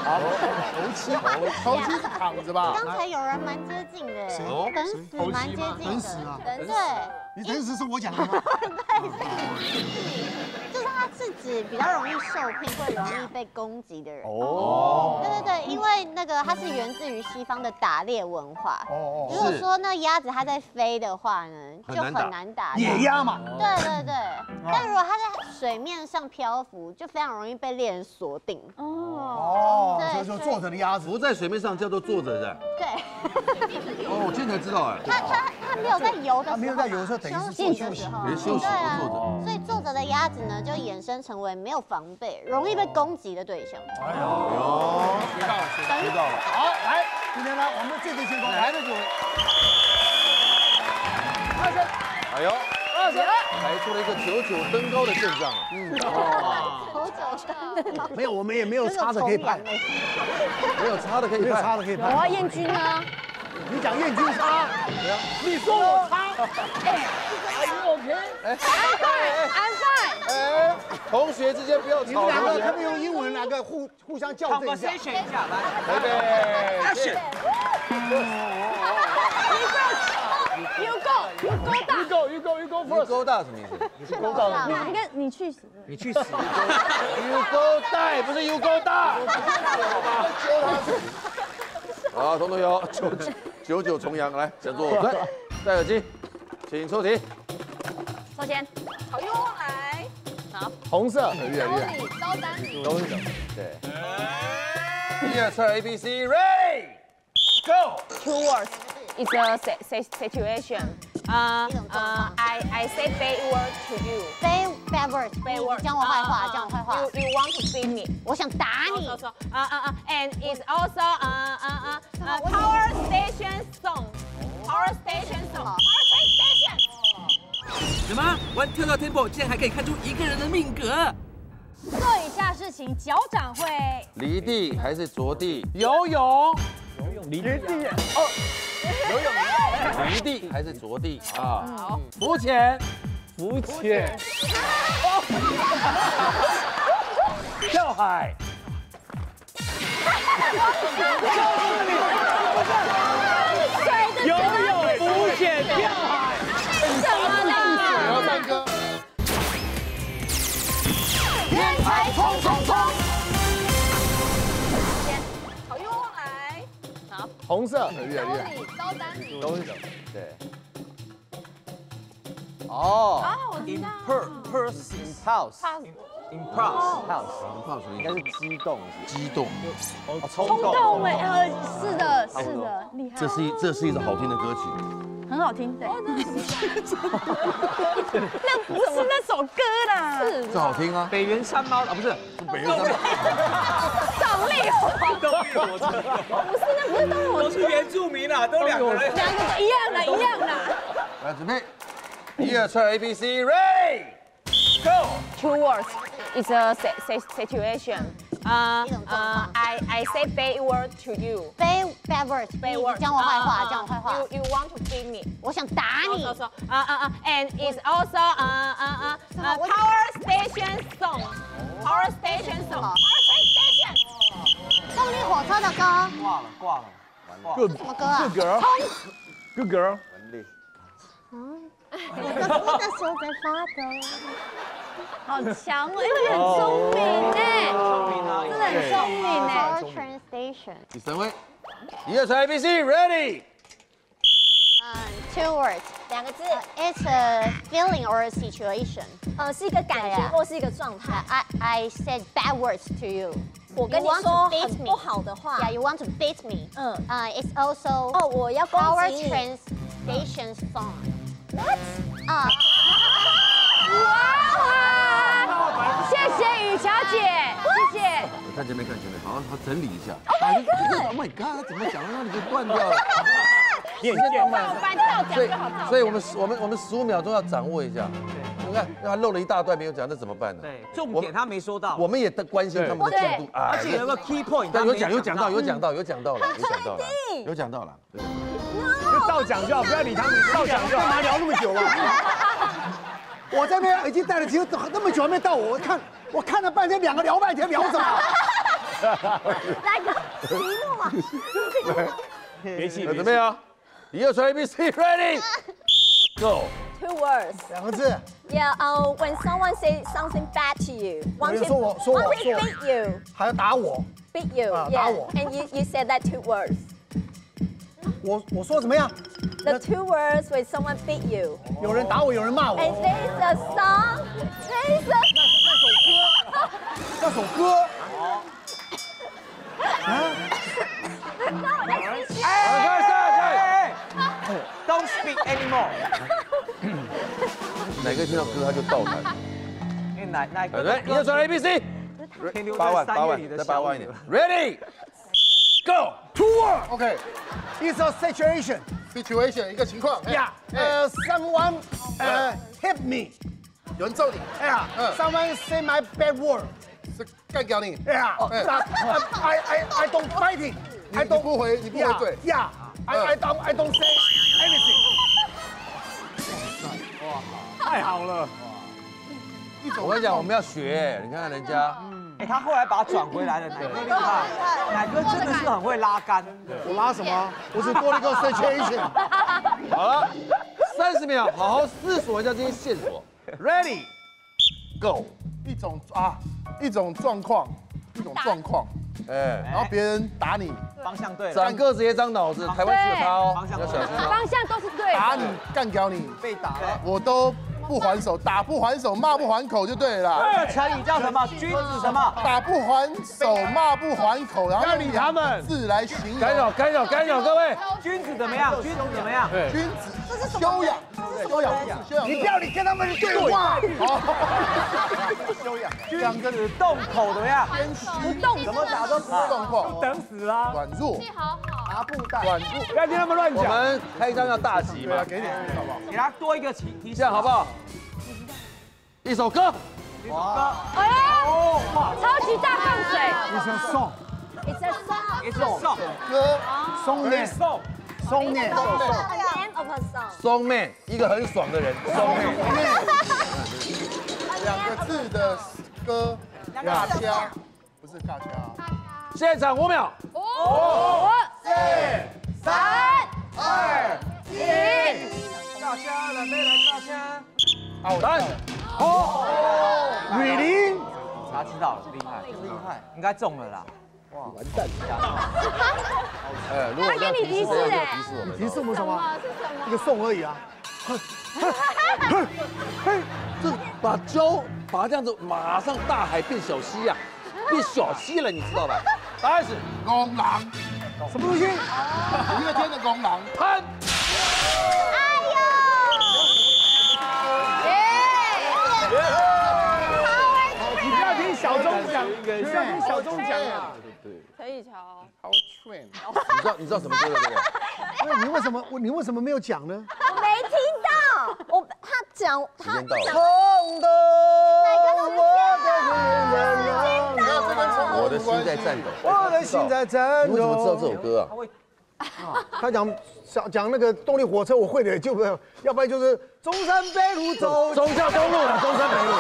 头七是躺着吧？ 刚才有人蛮接近的，等死蛮接近的。 等死啊！ 对， 你等死是我讲的吗？ 就是它是指比较容易受骗，会容易被攻击的人。哦，对，因为那个它是源自于西方的打猎文化。哦，如果说那鸭子它在飞的话呢，就很难打。 野鸭嘛。 对。但如果它在水面上漂浮，就非常容易被猎人锁定。 哦，所以说坐着的鸭子浮在水面上叫做坐着的。 对。 哦，我今天才知道哎。 它没有在游的时候， 它没有在游的时候，等于是休息的时候， 休息对啊， 坐着。 所以坐着的鸭子呢，就衍生成为没有防备、容易被攻击的对象。 哎呦，学到了。好，来，今天呢，我们最先攻，来的就2声。 哎呦，2声，排出了一个99登高的阵仗啊。 99登。 没有，我们也没有差的可以派， 没有差的可以派。 我要燕君呢？ 你讲燕君差，你说我差。 I'm fine。 哎，同学之间不要吵。 你们两个可不可以用英文来个互相校正一下？ 一下，来， 预备，Action。 You go 大什么意思？ 你去死。 你去死。You go die 不是 You go 大。好，同学，99重阳，来，讲座5分，戴耳机，请出题。 首先，好用来，好， 红色， 高单里， 都是的。 对。1、2、3 A B C Ready Go。 Two words. It's a situation. I say bad word to you. Bad words. ，bad word. 讲我坏话，讲我坏话。 You want to beat me? 我想打你。 And it's also power station song. Power station song. Power train station. 什么？玩跳跳 tempo 竟然还可以看出一个人的命格？ 做以下事情，脚掌会离地还是着地？ 游泳， 离地哦， 游泳离地还是着地啊？ 浮潜，跳海，游泳、浮潜、跳海， 什么呢？ 3个。 人才冲！ 好用来，好， 红色，越来越高单里， 都是的。 对。 哦我知道。 impulse，应该是激动，冲动哎，是的，厉害。 这是一首好听的歌曲， 很好听，对。那不是那首歌啦，是这好听啊。 北原山猫啊，不是北原山猫， 动力火车，不是，那不是动力火车， 都是原住民啦，都两个人， 两个一样的。 来准备，1、2、3 ABC，ready go。 Two words. It's a situation. I say bad word to you. bad words， 你讲我坏话，讲我坏话。 You want to beat me? 我想打你。 And it's also power station song. Power station song. Power train station. 动力火车的歌。 挂了。 什么歌啊 Good girl。 我的手在发抖。 好强哦，因为很聪明哎，真的很聪明哎。 Power train station。 第3位，1、2、3 ABC，ready。 Two words， 两个字。 It's a feeling or a situation。 是一个感觉或是一个状态。 I said bad words to you。 我跟你说很不好的话。 Yeah, you want to beat me。It's also 我要攻击 Power 你。 train station song。 What？ 哇！谢谢雨乔姐，谢谢。 看前面，好，整理一下。 Oh my god！Oh my god！他怎么讲到那里就断掉了？ 你很贱吗？ 所以我们15秒钟要掌握一下。你看，他漏了一大段没有讲，那怎么办呢？ 对，重点他没说到。 我们也关心他们的进度啊。 而且有个 key point， 有讲到了。 就照讲就好，不要理他们，照讲就好。干嘛聊那么久啊？我这边已经带了几个那么久还没到我看了半天，两个聊半天，聊什么？ 来个题目嘛。 别气， 准备啊！1、2、3 ABC，ready go。 Two words。 2个字。 Yeah, when someone say something bad to you, want to beat you， 还要打我 beat you， 打我。 And you said that two words。 我说怎么样 The two words when someone beat you。 有人打我，有人骂我。 And there's a song。 那首歌。 Don't speak anymore。 哪个听到歌他就倒弹。 因为哪个？ 来，1、2、3 ABC。8万，再8万一点。Ready go。 Two words。OK。It's a situation。 situation 一个情况。 Yeah。Someone hit me。 有人揍你。 哎呀。Someone say my bad word。 是干掉你。 哎呀。I don't fighting。 你不回嘴。 Yeah。I don't say anything。 哇，太好了。 我跟你讲，我们要学，你看看人家。 他后来把它转回来了，奶哥厉害，奶哥真的是很会拉杆。 我拉什么？我只多了一个 situation。 好了，30秒，好好思索一下这些线索。Ready go。 一种状况，然后别人打你， 方向对， 长个子也长脑子，台湾是有他哦，要小心哦。 方向都是对的。 打你干掉你， 被打了， 我都不还手，打不还手，骂不还口就对了啦。 这个成语叫什么？君子什么？ 打不还手，骂不还口，然后要理他们字来形容。 干扰，各位。 君子怎么样？君子怎么样？ 君子修养， 你不要理跟他们对话。 修养， 君子动口怎么样？ 不动， 怎么打都不状况， 等死啦！ 软弱， 好。 软弱， 不要听他们乱我讲。 们开张要大吉嘛， 给点好不好？ 给他多一个提示， 这样好不好？一首歌。 哇， 哎呀，超级大放水。 你说送， It's a song。 一首送歌， 松念，松念， The name of a song。 Song Man， 一个很爽的人。Song Man。 2个字的歌，尬掐，不是尬掐。 现场5秒。 5、4、3、2、1。 大虾了，没来大虾。 答案。 雨林， 他知道了，厉害，应该中了啦。 完蛋。如果要提示，提示我们。 提示我们什么？ 是什么？ 一个送而已啊。 这把胶把它这样子，马上大海变小溪呀，变小溪了，你知道吧？答案是公狼， 什么东西？ 五月天的公狼。 潘。 你不要听小钟讲，不要听小钟讲啊。 陈以乔。 你知道什么歌的这个？ 你为什么没有讲呢？ 我没听到，他讲时间到了。 冲动， 我的心在颤抖， 我的心在颤抖。 你为什么知道这首歌啊？ 他讲那个动力火车，我会的就不要，要不然就是中山北路走， 忠孝东路了，中山北路。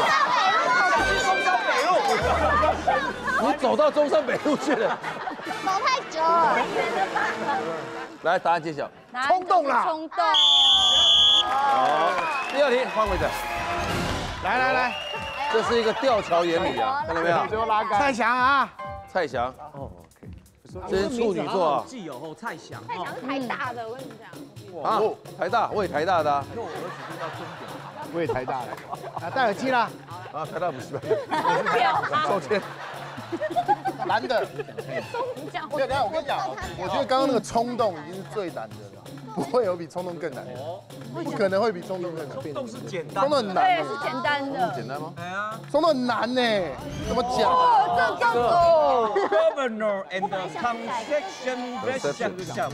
你走到中山北路去了， 走太久了。 来，答案揭晓。 冲动啦！ 冲动。 好，第二题换位置。 来， 这是一个吊桥原理啊，看到没有？ 最后拉杆。蔡翔啊， 蔡翔。哦，这是处女座啊。 既有后蔡翔。 蔡翔是台大的，我跟你讲。 啊，台大，我也台大的。 因为我儿子就到终点。 我也台大的。啊，戴耳机啦。 啊，台大补习班。 抱歉。 难的。没有，等下我跟你讲，我觉得刚刚那个冲动已经是最难的了，不会有比冲动更难的，不可能会比冲动更难。 冲动是简单， 冲动很难， 对，是简单的。 简单吗？ 对啊。 冲动很难呢，怎么讲？ 这叫做 Governor and Concession Restaurant。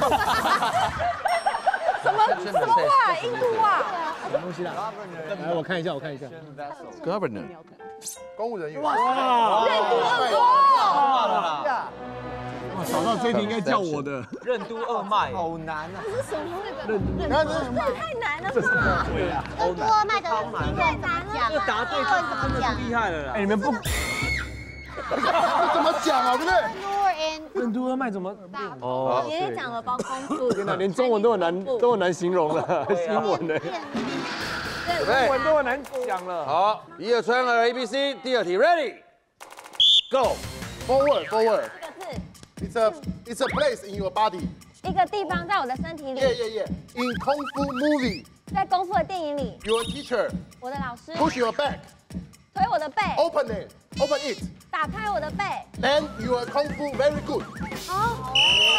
什么话？印度话？ 什么东西啦？来，我看一下。 Governor。 公务人员。 任督二脉。 哇，找到这题应该叫我的。 任督二脉。 好难啊！ 这是什么？这太难了吧？ 对啊。 任督二脉的英文怎么讲？ 这答对真的是厉害了啦！ 哎，你们不怎么讲啊？对不对？ 任督二脉怎么？ 哦，爷爷讲了包功夫。 天哪，连中文都很难形容了，英文呢？中文都很难讲了。 好，1、2、3、2 ABC， 第二题 ，Ready，Go。 Forward。 这个字。 It's a place in your body。 一个地方在我的身体里。 In Kung Fu movie。 在功夫的电影里。 Your teacher。 我的老师。 Push your back。 推我的背。 Open it。 打开我的背。 Then your Kung Fu very good。 哦。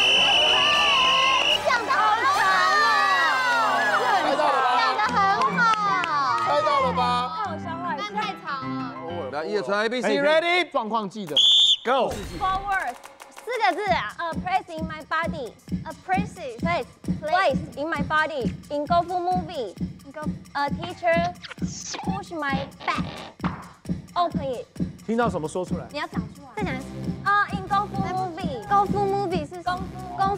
你讲的好长哦。 猜到了吧？ 讲的很好。 猜到了吧？ 太有伤害， 但太长了。 来，1、2、3 ABC，Ready， 状况记得 ，Go。 Forward，4个字啊。A place in my body。A place in my body in 功夫 movie。A teacher push my back。Open it。 听到什么说出来？ 你要讲出来。再讲一次。啊 ，in 功夫 movie。功夫 movie 是功夫。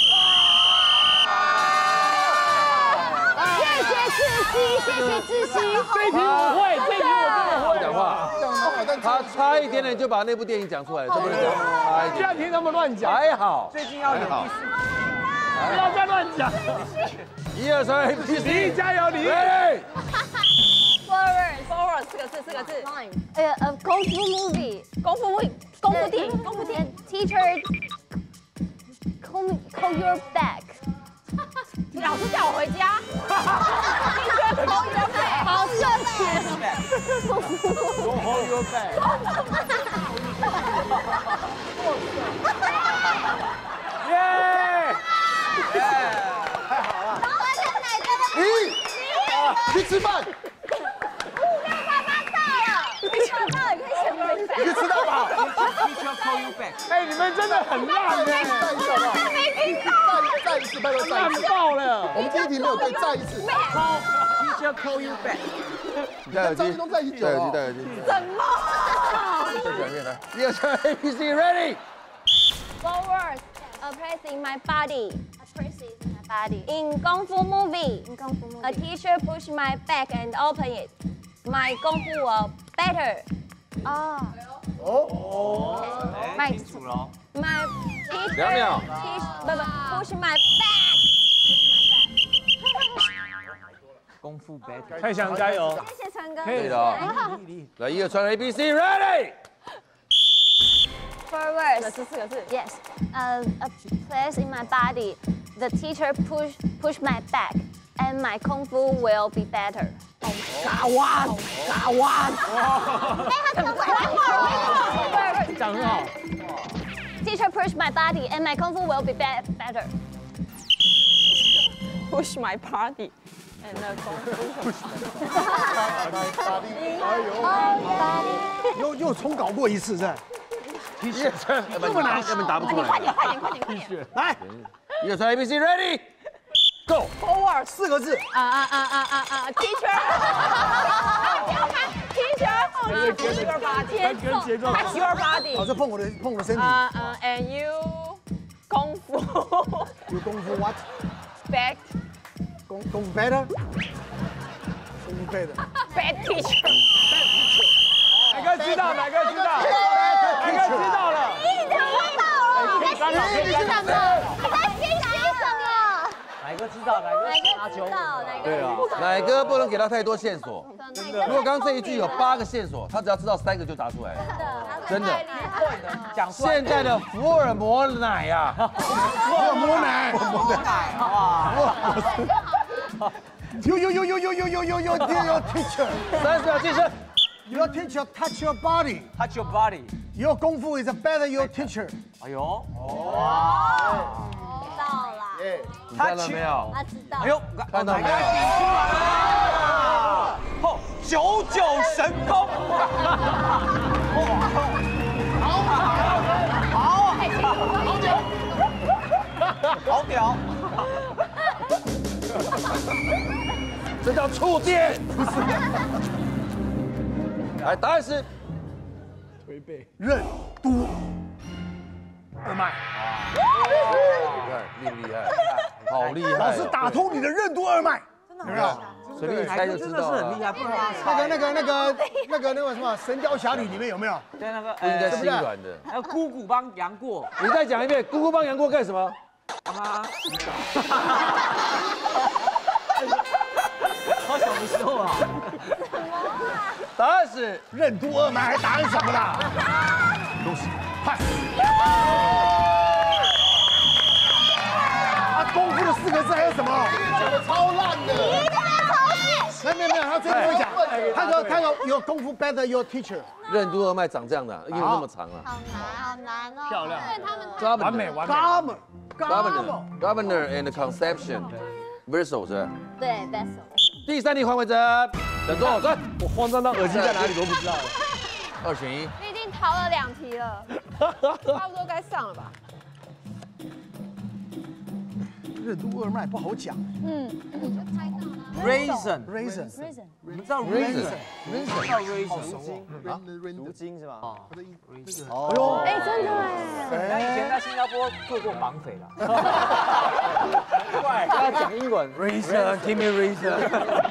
谢谢志熙。 这一题我会，这一题我真的会。 讲话，他差一点点就把那部电影讲出来了，这不能讲，差一点。 不要听他们乱讲。 还好， 最近要演第4部。 不要再乱讲。 1、2、3 ABC， 你加油，你。 Forward 4个字。功夫 movie， 功夫电影。Teacher call your back。老师叫我回家。Teacher call your back。好热血。 Hold your back。耶！太好了。 去吃饭。 你吃到吧 Teacher call you back。 哎，你们真的很烂哎！ 我没听到。 再一次，拜托再一次。 烂爆了！ 我们第一题没有对，再一次。 Teacher call you back。 戴耳机， 张在一起。 戴耳机。 什么？ 再讲一遍来，1、2、3 ABC，Ready。 Forward, a place in my body. In 功夫 movie. A teacher push my back and open it. My 功夫 will better. My teacher. 2秒。 push my back. 功夫 better。 太想加油。 谢谢陈哥。 可以的。来，1、2、3 ABC，Ready。 Forward 是4个字。Yes. A place in my body. The teacher push my back and my kung fu will be better. 嘎哇，嘎哇！ 哎，他讲快， 讲很好。 Teacher push my body and my kung fu will be better. Push my body and the kung fu. 又重搞过一次，是？ 叶川，这么难，根本答不出来。 快点， 来叶川 ABC ready，Go。 Forward 4个字。 Teacher. Teacher. Your body. Touch your body. 好，这碰我的身体。 And you 功夫。 有功夫 what？ Back. 功夫 better。功夫 better。 Bad teacher. 哪个知道？哪个知道？哪个知道了？ 你知道了，你在想什么？ 哪个知道？哪个打球？对啊， 奶哥不能给他太多线索。如果刚刚这一句有8个线索，他只要知道3个就答出来了。真的。 讲出来。 现在的福尔摩奶呀， 福尔摩奶， 好不好？ 有 teacher。 30秒计时。 Your teacher touch your body. Touch your body. Your 功夫 is better your teacher. 哎呦， 知道了。 你看到没有？ 他知道。 哎呦， 看到没有？ 后99神功。好屌！ 这叫触电。来，答案是任督二脉。 你看厉不厉害？好厉害！ 老师打通你的任督二脉，有没有？ 随便一猜就知道了。 很厉害，不能那个什么《神雕侠侣》里面有没有？ 对那个不应该心软的。 还有姑姑帮杨过， 你再讲一遍，姑姑帮杨过干什么？ 帮他洗澡。好小的时候啊。 答案是任督二脉，还答案什么啦？恭喜，派。功夫的4个字还有什么？ 讲的超烂的。 没有，他最后会讲，他说有功夫 better your teacher。 任督二脉长这样的，因为那么长啊。 好难哦。 漂亮。 完美。Governor and conception vessel 是吧？ 对 vessel。 第3题换位置，整座转。 我慌张到耳机在哪里都不知道了。 2选1。 你已经逃了2题了，差不多该上了吧？ 任督二脉不好讲。 Raisin， 你们知道 raisin？ 知道 raisin？ 竹筋是吧？ 哎呦， 哎，真的哎。 他以前在新加坡做过绑匪了。怪，他讲英文 raisin，give me raisin。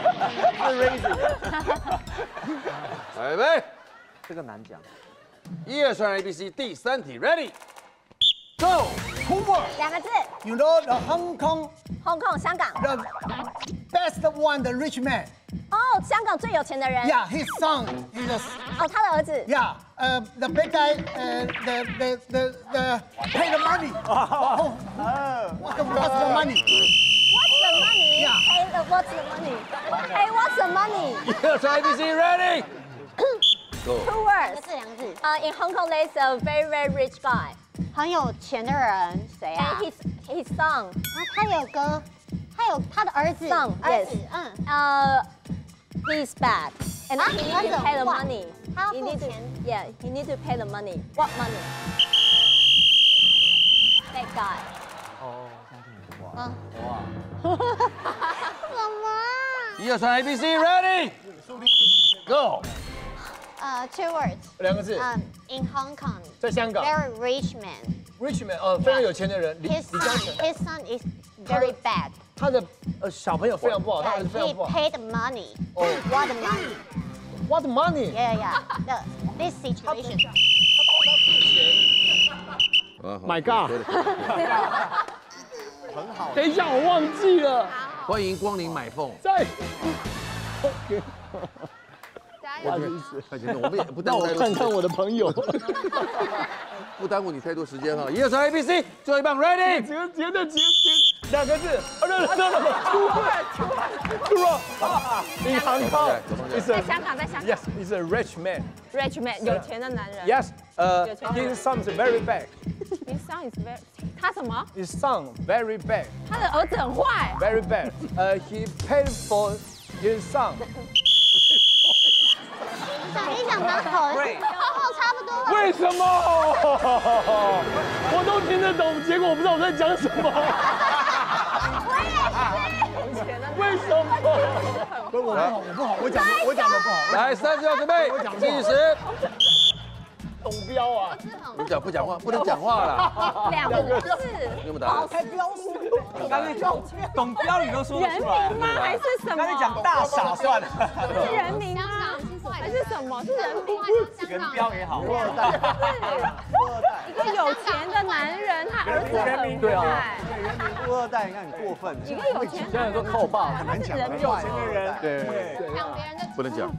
预备， 这个难讲。 1、2、3 ABC 第3题 ，Ready，Go。 Hoover， 2个字。 You know the Hong Kong 香港。 the best one, the rich man. 哦，香港最有钱的人。 Yeah, his son is. 哦，他的儿子。 Yeah, the big guy, the pay the money. What's the money? What's the money? Yeah. Hey, what's the money? Hey, what's the money? 1、2、3 ABC Ready。Go。 Two words. 2个字。 In Hong Kong, there's a very very rich guy. 很有钱的人，谁啊？ And his son. 他有个，他有他的儿子。 Son, 儿子 yes.，he's bad. And he need to pay the money. 他要 He 付 need to, 钱。 yeah, he need to pay the money. What money? That guy. 什么？ 1、2、3 ABC Ready。Go。 2 words。 2个字。 In Hong Kong。 在香港。 Very rich man。 Rich man，非常有钱的人，李嘉诚。 His son is very bad。 他的小朋友非常不好，他儿子非常不好。 He paid money。What money？ What money？ Yeah. This situation。 My God！ 很好。等一下，我忘记了。 欢迎光临买凤。 在。 加油！ 我们也不耽误太多时间。 让我看看我的朋友。 不耽误你太多时间哈。1、2、3 ABC，最后一棒 Ready。 2个字。2个字。 Europe, in Hong Kong. 在香港，在香港。 Yes, he's a rich man. Rich man， 有钱的男人。 Yes, his son is very bad. His son is very， 他什么？ His son very bad. 他的儿子很坏。 Very bad. He paid for his son. 你讲蛮好的，差不多了。 为什么？我都听得懂，结果我不知道我在讲什么。为什么？ 我不好，我讲的不好。 来，30秒准备，计时。 董彪啊！ 不讲话，不能讲话了。 2个字。 用不打。 才标输。刚才董彪你都说得出来。 人名吗？还是什么？ 刚才讲大傻算了。 是人名吗？还是什么？是人名？ 人彪也好。 一个有钱的男人，他儿子很坏。 对啊。人民富二代，你看很过分。 一个有钱， 现在都靠我爸，很难讲。 很有钱的人， 对， 讲别人的不能讲。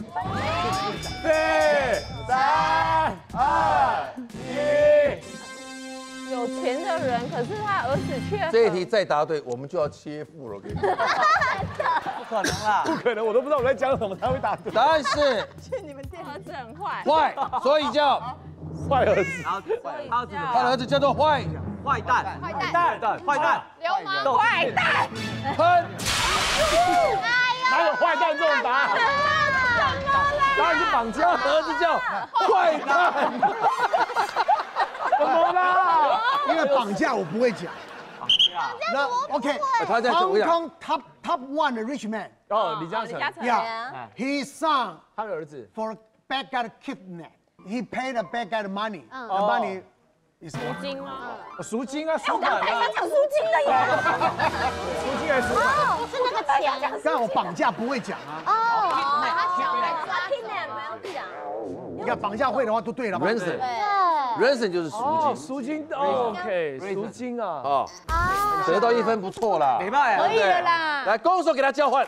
4、3、2、1。 有钱的人，可是他儿子却…… 这一题再答对，我们就要切腹了。我跟你讲， 不可能啦， 不可能，我都不知道我在讲什么，他会答对。 答案是你们这儿子很坏， 坏，所以叫坏儿子。 他的儿子叫做坏蛋， 流氓， 坏蛋， 喷。 哪有坏蛋这种答案？当然是绑架儿子叫坏蛋。 怎么啦？ 因为绑架我不会讲。那 OK， 他在 Hong Kong top one 的 rich man。 哦，李嘉诚。 Yeah，his son 他的儿子 for bad guy kidnap. He paid a bad guy the money. The money is 赎金吗？ 赎金啊，赎款啊。 讲赎金的耶。 赎金还是赎款？ 哦，是那个钱。 刚才我绑架不会讲啊。 哦， 他 kidnap 没有讲。 你看绑架会的话都对了嘛。 Ransom 就是赎金。 赎金 ，OK， 赎金啊。 哦，得到1分不错啦。 没办法， 可以的啦。 来，攻手给他交换。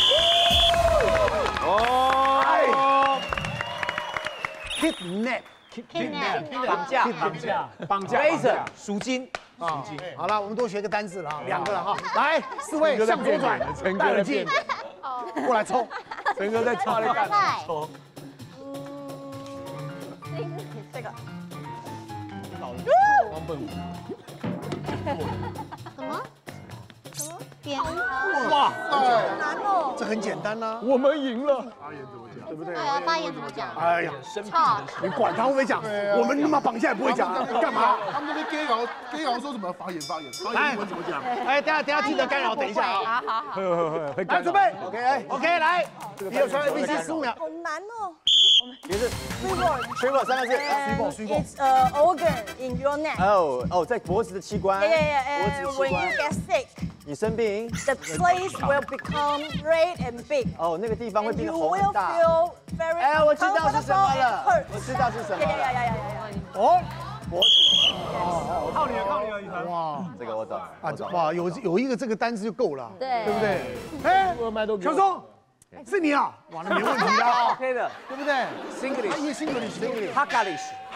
哦。 Kidnap， 绑架 ，Razor， 赎金。 好了，我们多学个单字了哈，2个了哈。来，4位向左转，戴耳机，过来抽。 陈哥在抓了干抽。 这个。 王本武。 什么？点哇， 好难哦。 这很简单啦。 我们赢了。 对不对？ 对啊，发言怎么讲？ 哎呀，你管他会不会讲？我们他妈绑架也不会讲，干嘛？ 他们那边 gay 佬说什么发言，英文怎么讲？ 哎，等下记得干扰，等一下啊。 好。 来准备 ，OK， 来，你有传 ABC 15秒。 好难哦。 也是 Trevor 3个字 It's organ in your neck. 哦，在脖子的器官。 Yeah. When you get sick, 你生病 the place will become red and big. 哦，那个地方会 And 变得 you 红 will 很大。 feel very 哎，我知道是什么了， uncomfortable and 我 hurt. 知道是什么了。 哦， 靠你了，雨辰。 哇， 这个我懂啊，哇，有一个这个单词就够了， 对不对？哎，小松，是你啊，哇，那没问题啦 ，OK 的， 对不对 ？Singlish，哈嘎里什，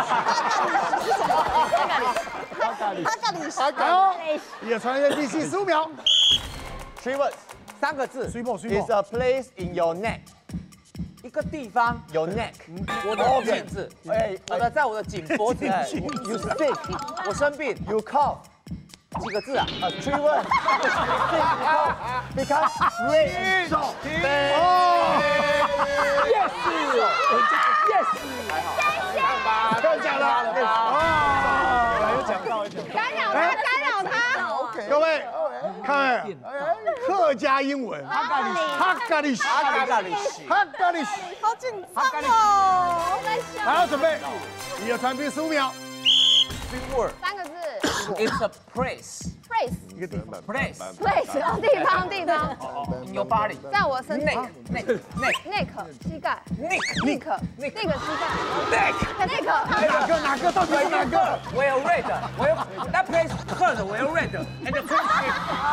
好，也传 ABC 15秒。 3 words 3个字 ，Is a place in your neck， 一个地方 your neck， 我的颈子， 哎，在我的颈脖子 ，You sick， 我生病 ，You cough， 几个字啊？3 words， because red， Yes， 还好， 又讲了， 有讲到， 干扰他。 各位，看客家英文，哈嘎里什， 好紧张哦！ 好，准备，你的传 B 15秒。 3 words， 3个字 It's a place， ，place 一个地方 place place 地方， in your body， 在我身体 neck， neck 膝盖 neck， 那个膝盖 neck， 哪个？到底是哪个？ 我有 red， 我有 that place hurt， 我有 red and the place，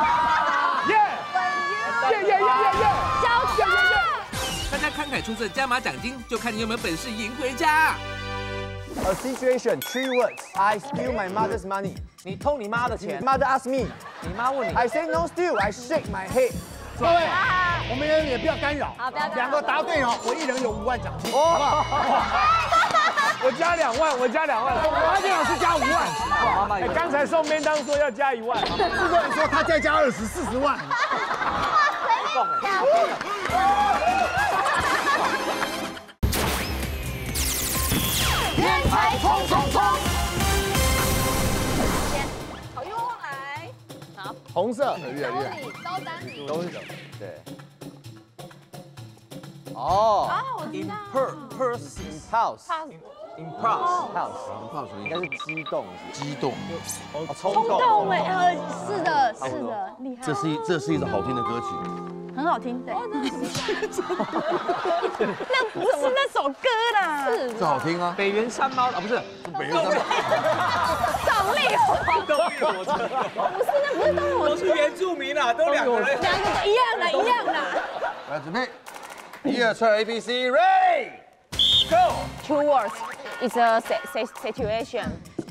小强。 大家慷慨出色，加码奖金，就看你有没有本事赢回家。 A situation 3 words I steal my mother's money， 你偷你妈的钱 ，Mother ask me， 你妈问你 ，I say no steal， I shake my head， 各位，我们也不要干扰。 好，不要 2个答对哦，我1人有5万奖金，好不好？ 我加2万，我加2万， 阿健老师加5万。 刚才宋便当说要加1万， 制作人说他再加20，40万。 天才冲冲冲！ 好运旺来。好， 红色越来越高单里。 都对。哦我知道。 ，impulse，应该是激动，冲动哎，是的，是的，厉害。 这是一首好听的歌曲， 很好听，对。那不是那首歌啦，是这好听啊。 北原山猫啊，不是北原山猫， 动力火， 动力火车， 不是那不是动力火车， 都是原住民啊，都2个人， 两个都一样的，一样的。 来准备，1、2、3 ABC，ready。 Two words. It's a situation.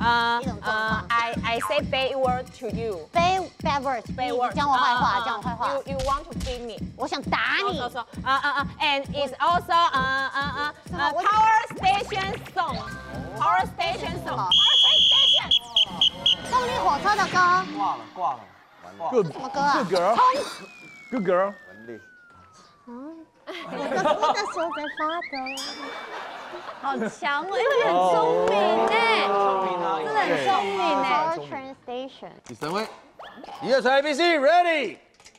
I say bad word to you. Bad words， Bad word. 讲我坏话，讲我坏话。 You want to beat me? 我想打你。 And it's also power station song. Power station song. Power train station. 动力火车的歌。 挂了， 什么歌啊 Good girl. Good girl. 我的手在发抖。 好强哦，因为很聪明哎，真的很聪明哎。 Power train station。 第3位，1、2、3 ABC，ready。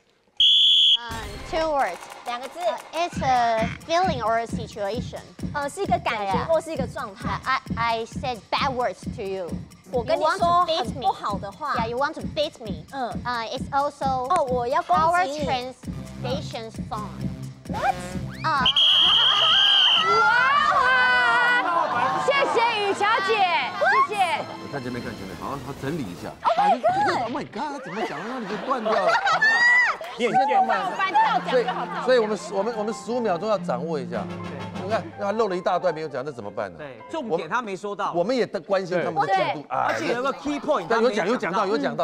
Two words， 2个字。 It's a feeling or a situation。 是一个感觉或是一个状态。 I said bad words to you。 我跟你说很不好的话。 Yeah, you want to beat me。It's also 我要攻 Power 击你。 train station song。 What？ 哇！谢谢雨乔姐，谢谢。 看前面，好，整理一下。Oh my god！ 他怎么讲让你给断掉了？ 你很贱吗？ 所以我们15秒钟要掌握一下。你看，他漏了一大段没有讲，那怎么办呢？ 对，重点他没说到。 我们也关心他们的进度啊。 而且有个 key point， 有讲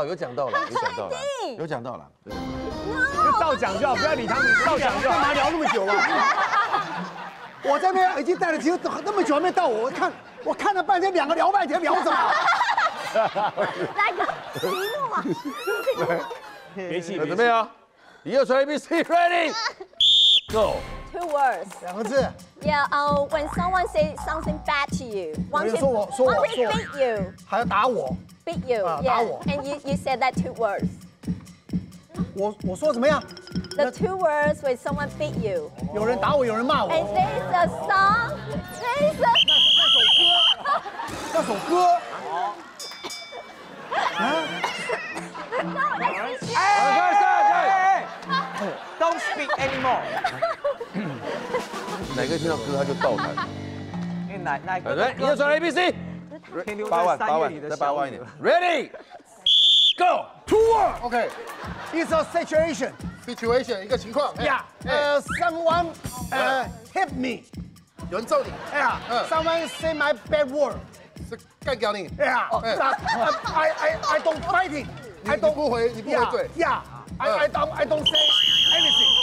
到了。 就照讲就好，不要理他们，照讲就好。 干嘛聊那么久啊？我这边已经带了几个那么久还没到我看了半天，2个聊半天，聊什么？ 来个题目嘛。 别气， 准备啊！1、2、3 ABC，ready。 Go. 2 words. 2个字。 Yeah. When someone say something bad to you, want to beat you. 还要打我。 Beat you. 打我。 And you said that 2 words. 我说怎么样 The 2 words when someone beat you. 有人打我，有人骂我。 And there is a song. There is a 那首歌。 Don't speak anymore。 哪个听到歌他就倒台。 因为哪个？ 来，1、2、3 ABC。8万，再8万一点。Ready. Go. 2 words. OK. It's a situation. situation 一个情况。 Yeah. Someone hit me. 有人揍你。 Someone say my bad word. 是干掉你。 Yeah. I don't fighting. 你不回嘴。 Yeah. I don't say anything.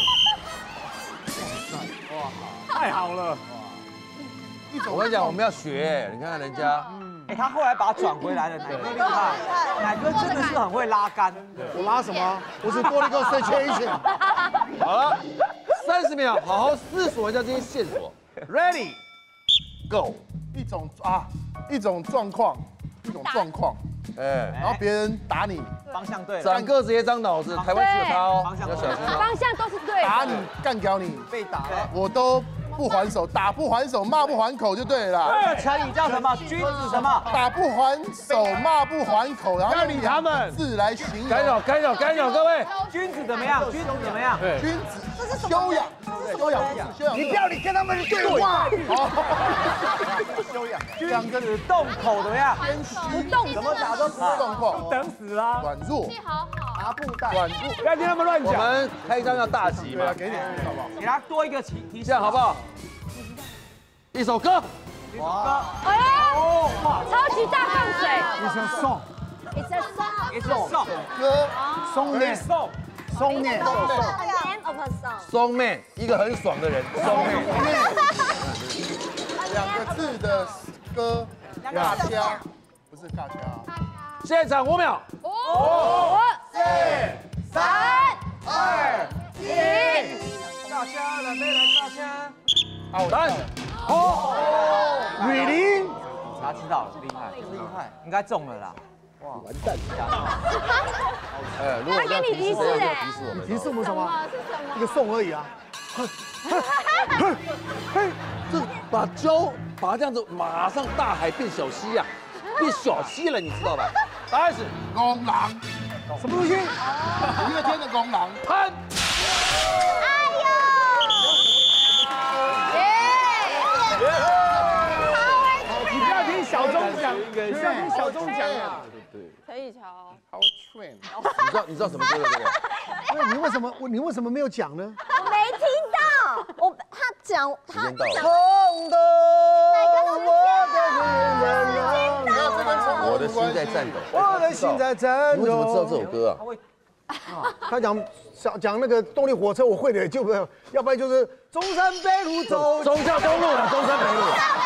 太好了。 我跟你讲，我们要学，你看看人家。 他后来把它转回来了，奶哥厉害，奶哥真的是很会拉杆。 我拉什么？我是多了一个 situation。 好了，30秒，好好思索一下这些线索。Ready, go。 一种状况，然后别人打你， 方向对了， 长个子也长脑子，台湾只有他哦，要小心哦。 方向都是对的。 打你，干掉你， 被打了， 我都不还手，打不还手，骂不还口就对了啦。 成语叫什么？君子什么？ 打不还手，骂不还口，然后要理他们字来形容。 干扰，各位。 君子怎么样？君子怎么样？ 君子修养。 你不要你跟他们对话。 修养。 君子动口怎么样？ 不动， 怎么打都不动口， 等死啦！ 软弱。 拿布袋。 软弱。 不要听他们乱讲。 我们开张要大吉嘛， 给点好不好？ 给他多一个提示， 这样好不好？一首歌。 哎呀，超级大放水。 It's a song. It's a song. It's a song. 歌。 松念。 The end of 松妹，一个很爽的人，松妹。 2个字的歌，尬掐，不是尬掐。 现场5秒。 5、4、3、2、1。 大家来没来大家？ 好，答案。 雨林， 他知道，厉害，应该中了啦。哇，完蛋！ 如果要提示，要提示我们。 提示我们什么？ 是什么？ 一个送而已啊。 这把胶把这样子，马上大海变小溪呀，变小溪了，你知道吧？答案是公狼， 什么东西？ 5月天的公狼。 潘。 你不要听小钟讲，不要听小钟讲啊。 陈以乔。 Power Train。 你知道什么歌了对不对？ 那你为什么没有讲呢？ 我没听到，他讲时间到了。我的心在颤抖。 我的心在颤抖。 你为什么知道这首歌啊？ 他讲那个动力火车，我会的就不，要不然就是中山北路走， 忠孝东路了，中山北路。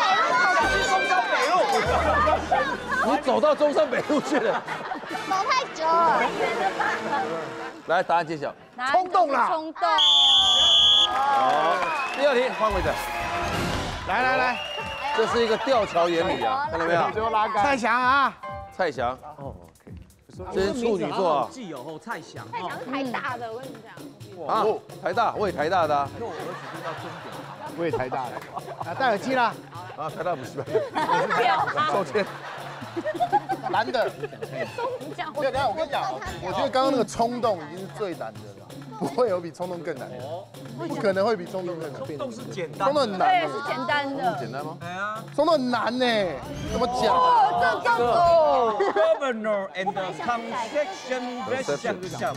你走到中山北路去了。 走太久了。 来，答案揭晓。 冲动啦！ 冲动。 好，第2题换位置。 来， 这是一个吊桥原理啊，看到没有？ 蔡翔啊， 蔡翔。哦，这是处女座啊。 既有后蔡翔。 蔡翔是台大的，我跟你讲。 啊，台大，我也台大的啊。 我儿子就到终点。 我也台大的。啊，戴耳机啦。 啊，台大不是吧？ 抱歉。 难的。没有，等下我跟你讲，我觉得刚刚那个冲动已经是最难的了，不会有比冲动更难的，不可能会比冲动更难。 冲动是简单， 冲动很难。 对，是简单的。 简单吗？ 对啊。 冲动很难呢，怎么讲？ 这叫做 Governor and Concession Reception。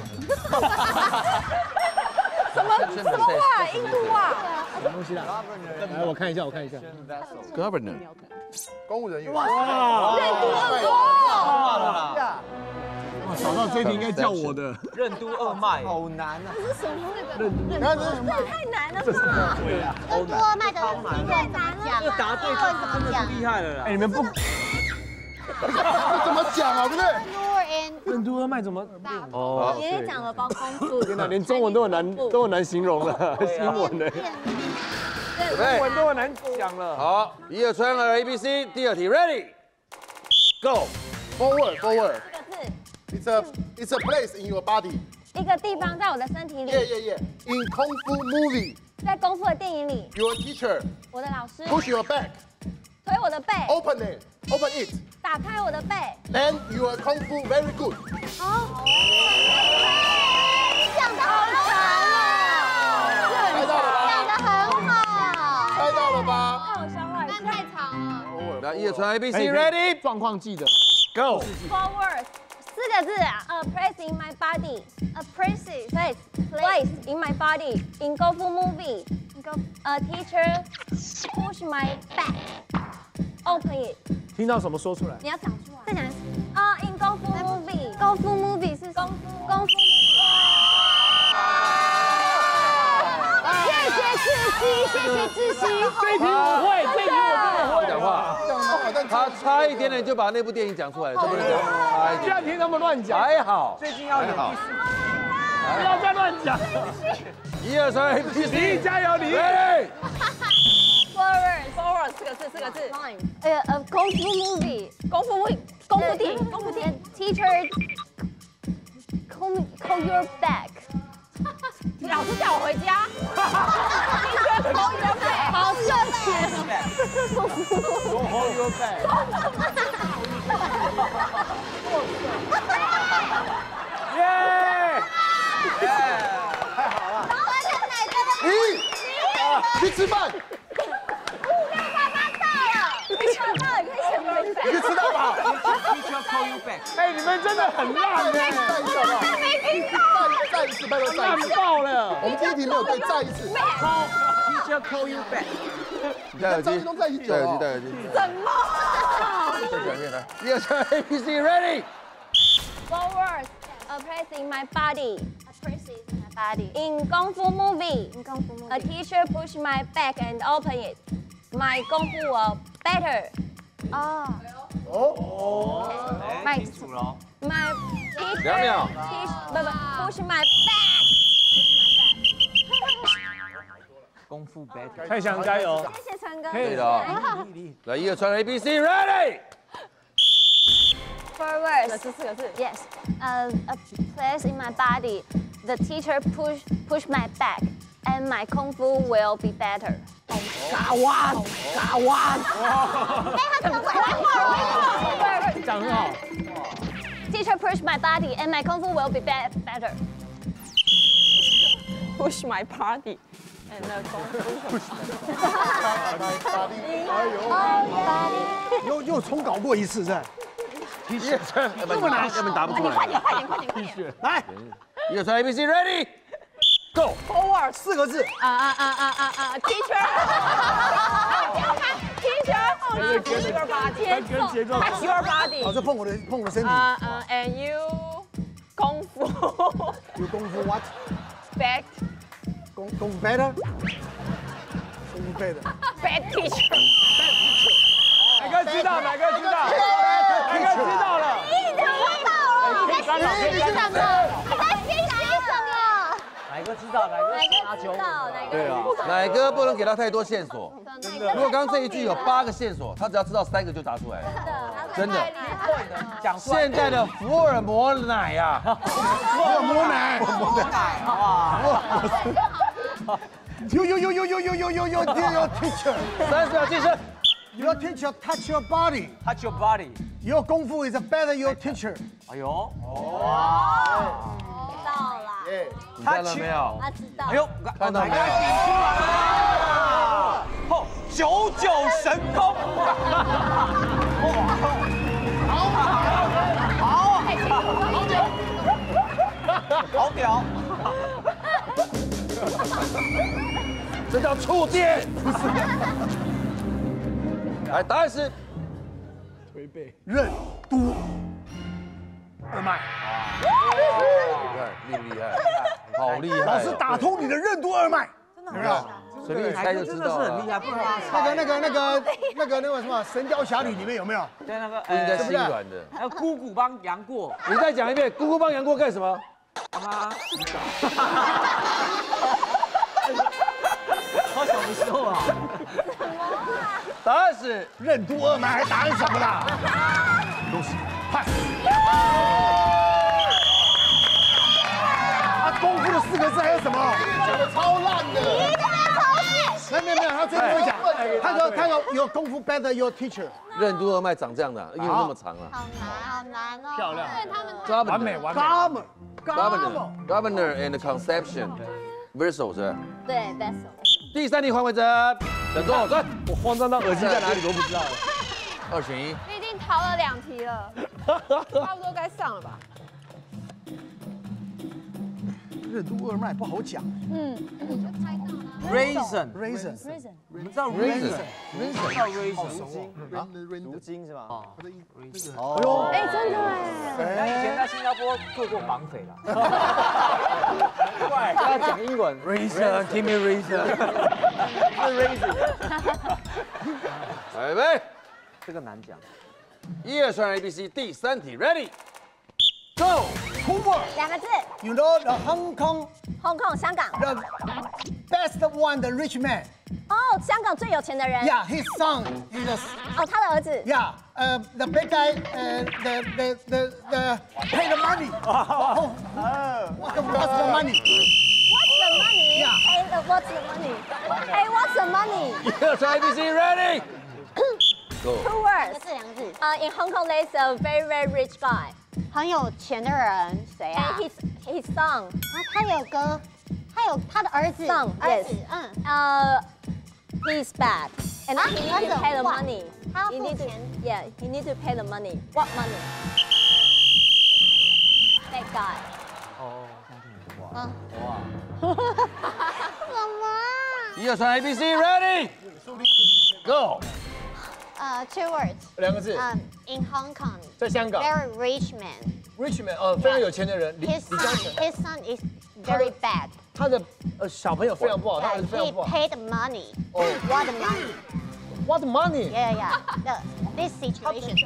什么话？印度话？ 什么东西啦？来，我看一下。 Governor。 公务人员。 哇！任督二脉。 哇，找到这题应该叫我的。 任督二脉，好难啊！ 这是什么那个？任督二脉太难了吧？ 任督二脉的英文怎么讲？ 这答对真的是厉害了啦！ 哎，你们不怎么讲啊？对不对？ 任督二脉怎么？ 哦，爷爷讲了包公主。 天哪，连中文都很难形容了，新闻呢？中文都很难讲了。 好，1、2、3、2 A B C， 第2题 ，Ready，Go。 Forward。 4个字。 It's a place in your body。 一个地方在我的身体里。 Yeah。In Kung Fu movie。 在功夫的电影里。 Your teacher。 我的老师。 Push your back。 推我的背。 Open it。 打开我的背。 Then your Kung Fu very good。 好。 讲得好长啊！ 猜到了吧？ 讲得很好。 猜到了吧？ 让我消化一下。 太长了。 来，1、2、3 A B C，Ready， 状况记得 ，Go。 Forward，4个字啊。A place in my body。A place in my body in 功夫 movie。A teacher push my back。Open it。 听到什么说出来？ 你要讲出来。再讲一次。in 功夫 movie。功夫 movie 是功夫。谢谢志熙。 这题我会，这题我真的会。 讲话，他差一点点就把那部电影讲出来了，这不能讲，差一点。 不要听他们乱讲。 还好， 最近要演第4部。 不要再乱讲。 1、2、3 A B C， 你加油，你。 Forward 4个字。 功夫 movie。功夫电影。Teacher call your back。 老师叫我回家。 好热情。 Don't hold your back。耶！太好了。 去吃饭。你去吃到吧 Teacher call you back。 哎，你们真的很烂呢。 再一次，拜托再一次。 烂爆了。 我们第1题没有对，再一次。 Teacher call you back。 戴耳机。 在一起。 什么？ 再讲一遍来，1、2、3 A B C，Ready。 Forward，a place in my body。A place in my body. In Kung Fu movie, a teacher pushed my back and opened it. My Kung Fu was better. Oh. My teacher push my back. 功夫 better。 太想加油。 谢谢陈哥。 可以的。来，1、2、3 ABC ready。 Forward. 4个字。Yes. A place in my body. The teacher push my back, and my kung fu will be better. 嘎哇。 哎，他怎么会？ 讲很好。 Teacher push my body, and my kung fu will be better. Push my party. And the kung fu. 又重搞过一次，是。 这么难，根本答不出来。 快点！ 来 ，1、2、3 ABC ready。 Go Forward 4个字。 Teacher。Push your body. Touch your body. 好，这碰我的身体。 And you 功夫。 有功夫 what？ Back. 功夫 better。功夫 better。 Bad teacher. 哪个知道了？ 你怎么到了？你在想什么？ 哪个知道？哪个阿球？ 对啊，奶哥不能给他太多线索。如果刚刚这一句有8个线索，他只要知道3个就答出来了。真的。 讲现在的福尔摩奶呀， 福尔摩奶，哇！有 teacher。 30秒计时。 Your teacher touch your body. Touch your body. Your 功夫 is better your teacher. 哎呦， 知道了。 你看到没有？ 他知道。 哎呦， 看到没有？ 后99神功。好屌！ 这叫触电，不是。来，答案是推背任督二脉。 你看厉不厉害？好厉害！ 老师打通你的任督二脉，有没有？ 随便一猜就知道了。 很厉害，不然那个什么《神雕侠侣》里面有没有？ 对那个不应该心软的。 还有姑姑帮杨过， 你再讲一遍，姑姑帮杨过干什么？ 帮他洗澡。好小的时候啊。 答案是任督二脉，还答案什么啦？恭喜，快！功夫的4个字还有什么？ 讲的超烂的。 没有，他最后会讲，他说有功夫 better your teacher。 任督二脉长这样的，因为那么长啊。 好难哦。 漂亮。 完美。 Governor and conception vessel 是。 对 vessel。 第3题换位置，等座转。 我慌张到耳机在哪里都不知道了。 2选1。 你已经逃了2题了，差不多该上了吧？ 任督二脉不好讲。 Raisin， 你们知道 raisin？ 读经是吧？ 哦。 哎，真的他以前在新加坡做过绑匪啦。快，他讲英文 Raisin，give me raisin。准备， 这个难讲。 1、2、3 ABC 第3题 ，Ready Go。 Hoover 2个字。 You know the Hong Kong 香港。 the best one, the rich man. 哦，香港最有钱的人。 Yeah, his son is. 哦，他的儿子。 Yeah, the big guy, the pay the money. What's the money? What's the money? Yeah. Hey, what's the money? Hey, what's the money? 1、2、3 ABC Ready Go。 2 words. 这2个字。 In Hong Kong, there's a very very rich guy. 很有钱的人，谁啊？ And his son. 他有个，他有他的儿子。 Son, 儿子 yes.，he's bad. And he need to pay the money. 他要 He 付 need to, 钱。 yeah, he need to pay the money. What money? That guy. 哦， 啊， 哇， 什么啊？ 1、2、3 ABC Ready Go。 2 words. 2个字。 In Hong Kong. 在香港。 Very rich man. Rich man，非常有钱的人，李 His 嘉诚。 son is very bad. 他的小朋友非常不好，他儿子非常 He 不好。 paid money. What money? What money? Yeah. This situation.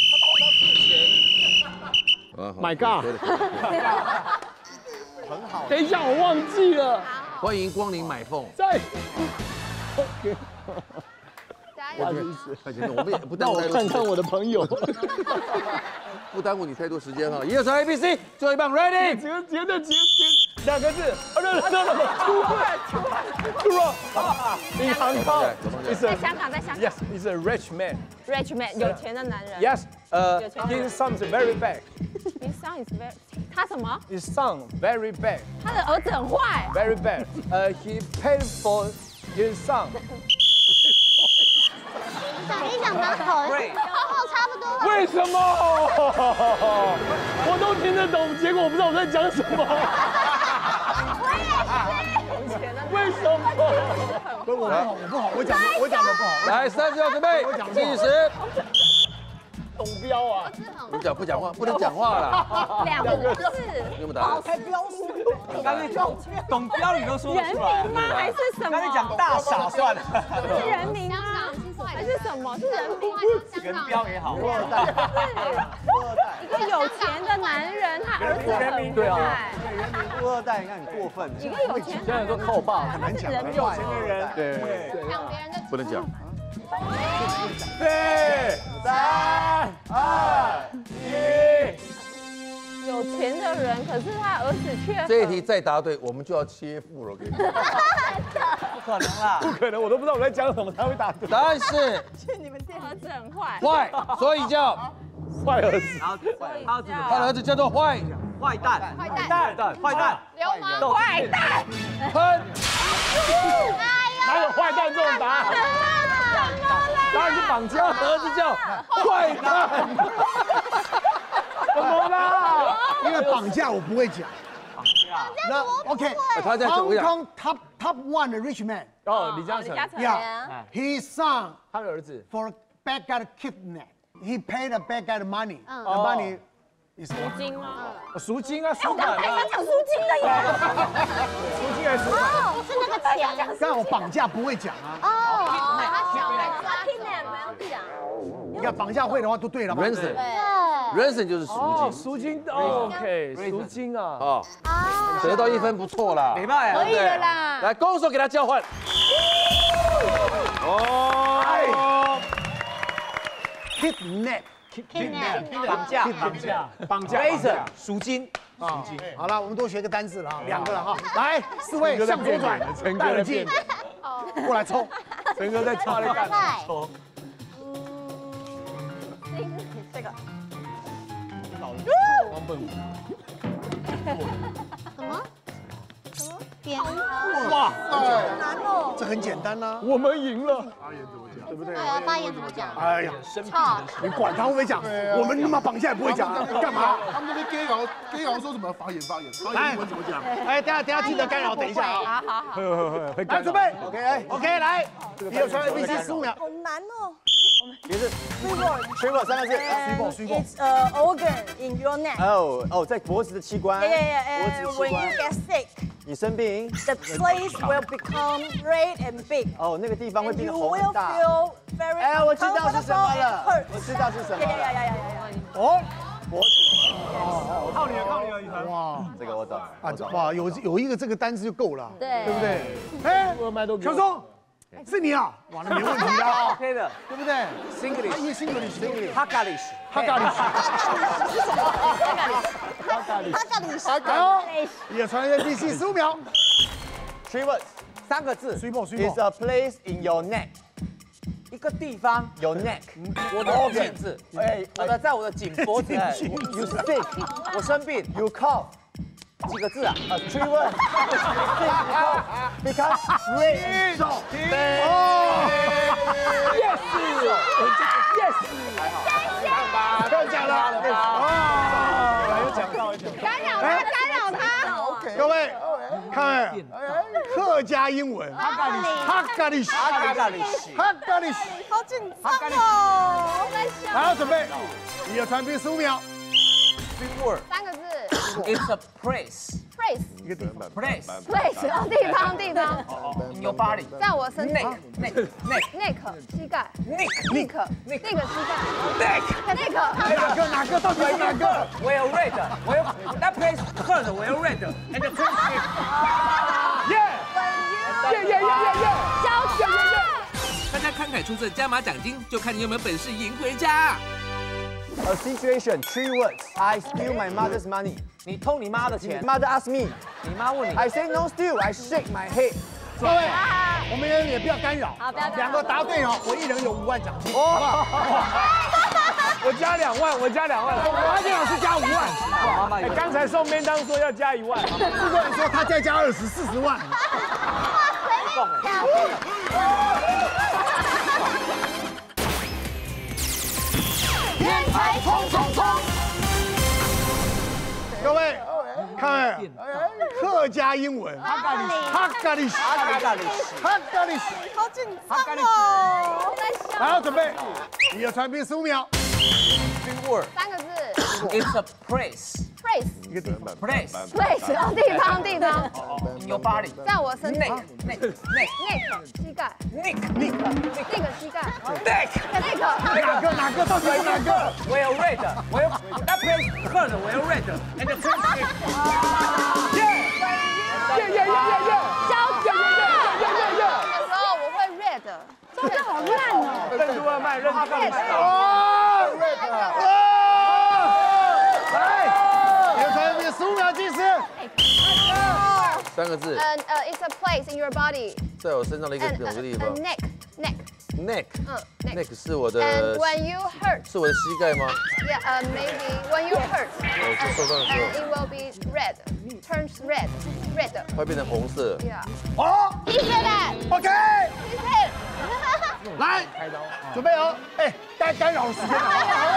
My God！ 很好。等一下，我忘记了。 欢迎光临买凤。 在。 我快前面，我们也不耽误太多时间。 看看我的朋友， 不耽误你太多时间哈。1、2、3 ABC， 最后一棒 ，Ready？ 结的2个字，出了，银行靠， 在香港，在香港。 Yes, he's a rich man. Rich man， 有钱的男人。 Yes, his son is very bad. His son is very， 他什么 His son very bad. 他的儿子很坏。 Very bad. He paid for his son. 想一想吧，差不多。 为什么？我都听得懂，结果我不知道我在讲什么。为什么？ 不，我不好，我讲的不好。 来，30秒准备，计时。 董彪啊！ 不讲话，不能讲话了。 2个字。 有没有答案？ 才标示。刚才董标语都说得出来。 人民吗？还是什么？ 刚才讲大傻算了。 是人民吗？还是什么？是人民？ 人标也好。 一个有钱的男人，他儿子很坏。 对啊。富二代，你看很过分。 一个有钱， 现在都靠我爸，很难讲。 有钱的人， 对， 抢别人的， 不能讲。 4、3、2、1。 有钱的人，可是他儿子却…… 这一题再答对，我们就要切腹了，我跟你讲。 不可能啦， 不可能，我都不知道我在讲什么，他会答对。 答案是你们这儿子很坏， 坏，所以叫坏儿子。 他的儿子叫做坏蛋， 流氓， 坏蛋， 喷。 哪有坏蛋这种答案？当然是绑架， 儿子叫坏蛋。 怎么啦？ 因为绑架我不会讲。那 OK， 他在怎么样 ？Hong Kong top one 的 rich man。 哦，李嘉诚。 Yeah，his son 他的儿子 for bad guy kidnap. He paid a bad guy the money. The money is 赎金吗？ 赎金啊，赎款啊。 讲赎金的耶。 赎金还是赎款？ 哦，是那个钱。 但我绑架不会讲啊。 哦，他小孩子。 你看绑架会的话都对了嘛。 Ransom 就是赎金。 赎金 ，OK， 赎金啊。 哦，得到1分不错啦。 没办法， 可以了啦。 来，攻手给他交换。哦。 Kidnap， 绑架 ，Razor， 赎金。 好了，我们多学个单字了啊，2个了哈。来，4位向左转，戴耳机，过来抽。 陈哥在抓那个抽。 这个。 王笨。 什么？编？ 哇， 难哦。 这很简单啦。 我们赢了。 对不对？ 对啊，发言怎么讲？ 哎呀，你管他会不会讲？我们他妈绑架也不会讲，干嘛？ 他们那边 gay 佬说什么发言英文怎么讲？ 哎，等下记得干扰，等一下啊。 好。 来，准备 ，OK， 来，1、2、3 ABC 15秒。 好难哦。 也是 Trevor 3个字。 It's an organ in your neck. 哦，在脖子的器官。 Yeah. When you get sick, 你生病 the place will become red and big. 哦，那个地方会 And 变 you 得红 will 很大。 feel very 哎，我知道是什么 uncomfortable 了 and hurt. 我知道是什么了。 哦， 脖子。 靠你了，雨腾。 哇， 这个我懂。 啊，哇，有一个这个单词就够了， 对对不对？哎，小松，是你啊？哇，那没问题啊 OK 的， 对不对 Singlish，哈嘎里什， 哈咖喱，好，1、2、3 ABC 15秒。 Three words， 3个字。 Is a place in your neck， 一个地方有 neck， 我的颈子，哎，在我的颈脖子。You sick， 我生病。You cough， 几个字啊？Three words。Because rain。Yes，还好。 不要讲了。 有讲到。 干扰他。 各位，看客家英文，哈咖喱， 好紧张哦。 好，准备，1、2、3 15秒。 Three word， 3个字。 It's a place. Place 一个地方。 Place. place 哦，地方。 In your body. 在我身上。 Neck. neck 膝盖。 Neck. 那个膝盖。 Neck. 那个。 哪个到底是哪个 Well read. Well, that place hurt. Well read. And the place. Yeah. 小强。 大家慷慨出色，加码奖金，就看你有没有本事赢回家。 A situation, 3 words. I steal my mother's money. 你偷你妈的钱。 Mother asked me. 你妈问你。 I say no steal. I shake my head. 各位，我们也不要干扰。 好，不要干扰。 两个答对哦，我一人有5万奖金，好不好？ 我加2万，我加2万。 我阿健老师加5万。 哎，刚才宋边当说要加1万。 制作人说他再加20，40万。 天才冲冲冲！ 各位，看客家英文，哈嘎里西， 好紧张哦！ 来，准备，你的传兵15秒。 3 word. 3个字。 It's a place. place 一个地方。 Place. place 哦，地方。 In your body. 在我身上。 Neck. neck 膝盖。 Neck. 那个膝盖。 Neck. 那个。 哪个到底是哪个 Well read. Well, that place hurt. Well read. And the place. Yeah. 小强。的时候我会 read， 中间好烂哦。 任督二脉，任督二脉。 来，你的传兵15秒计时。 3个字。 It's a place in your body。 在我身上的一个某个地方。 neck。 neck 是我的。 And when you hurt。 是我的膝盖吗 ？Yeah, maybe when you hurt。 我受伤的时候。 And it will be red, turns red. 会变成红色。 Yeah. 哦 He said that. OK。 He said. 来，准备哦。哎，干扰时间了。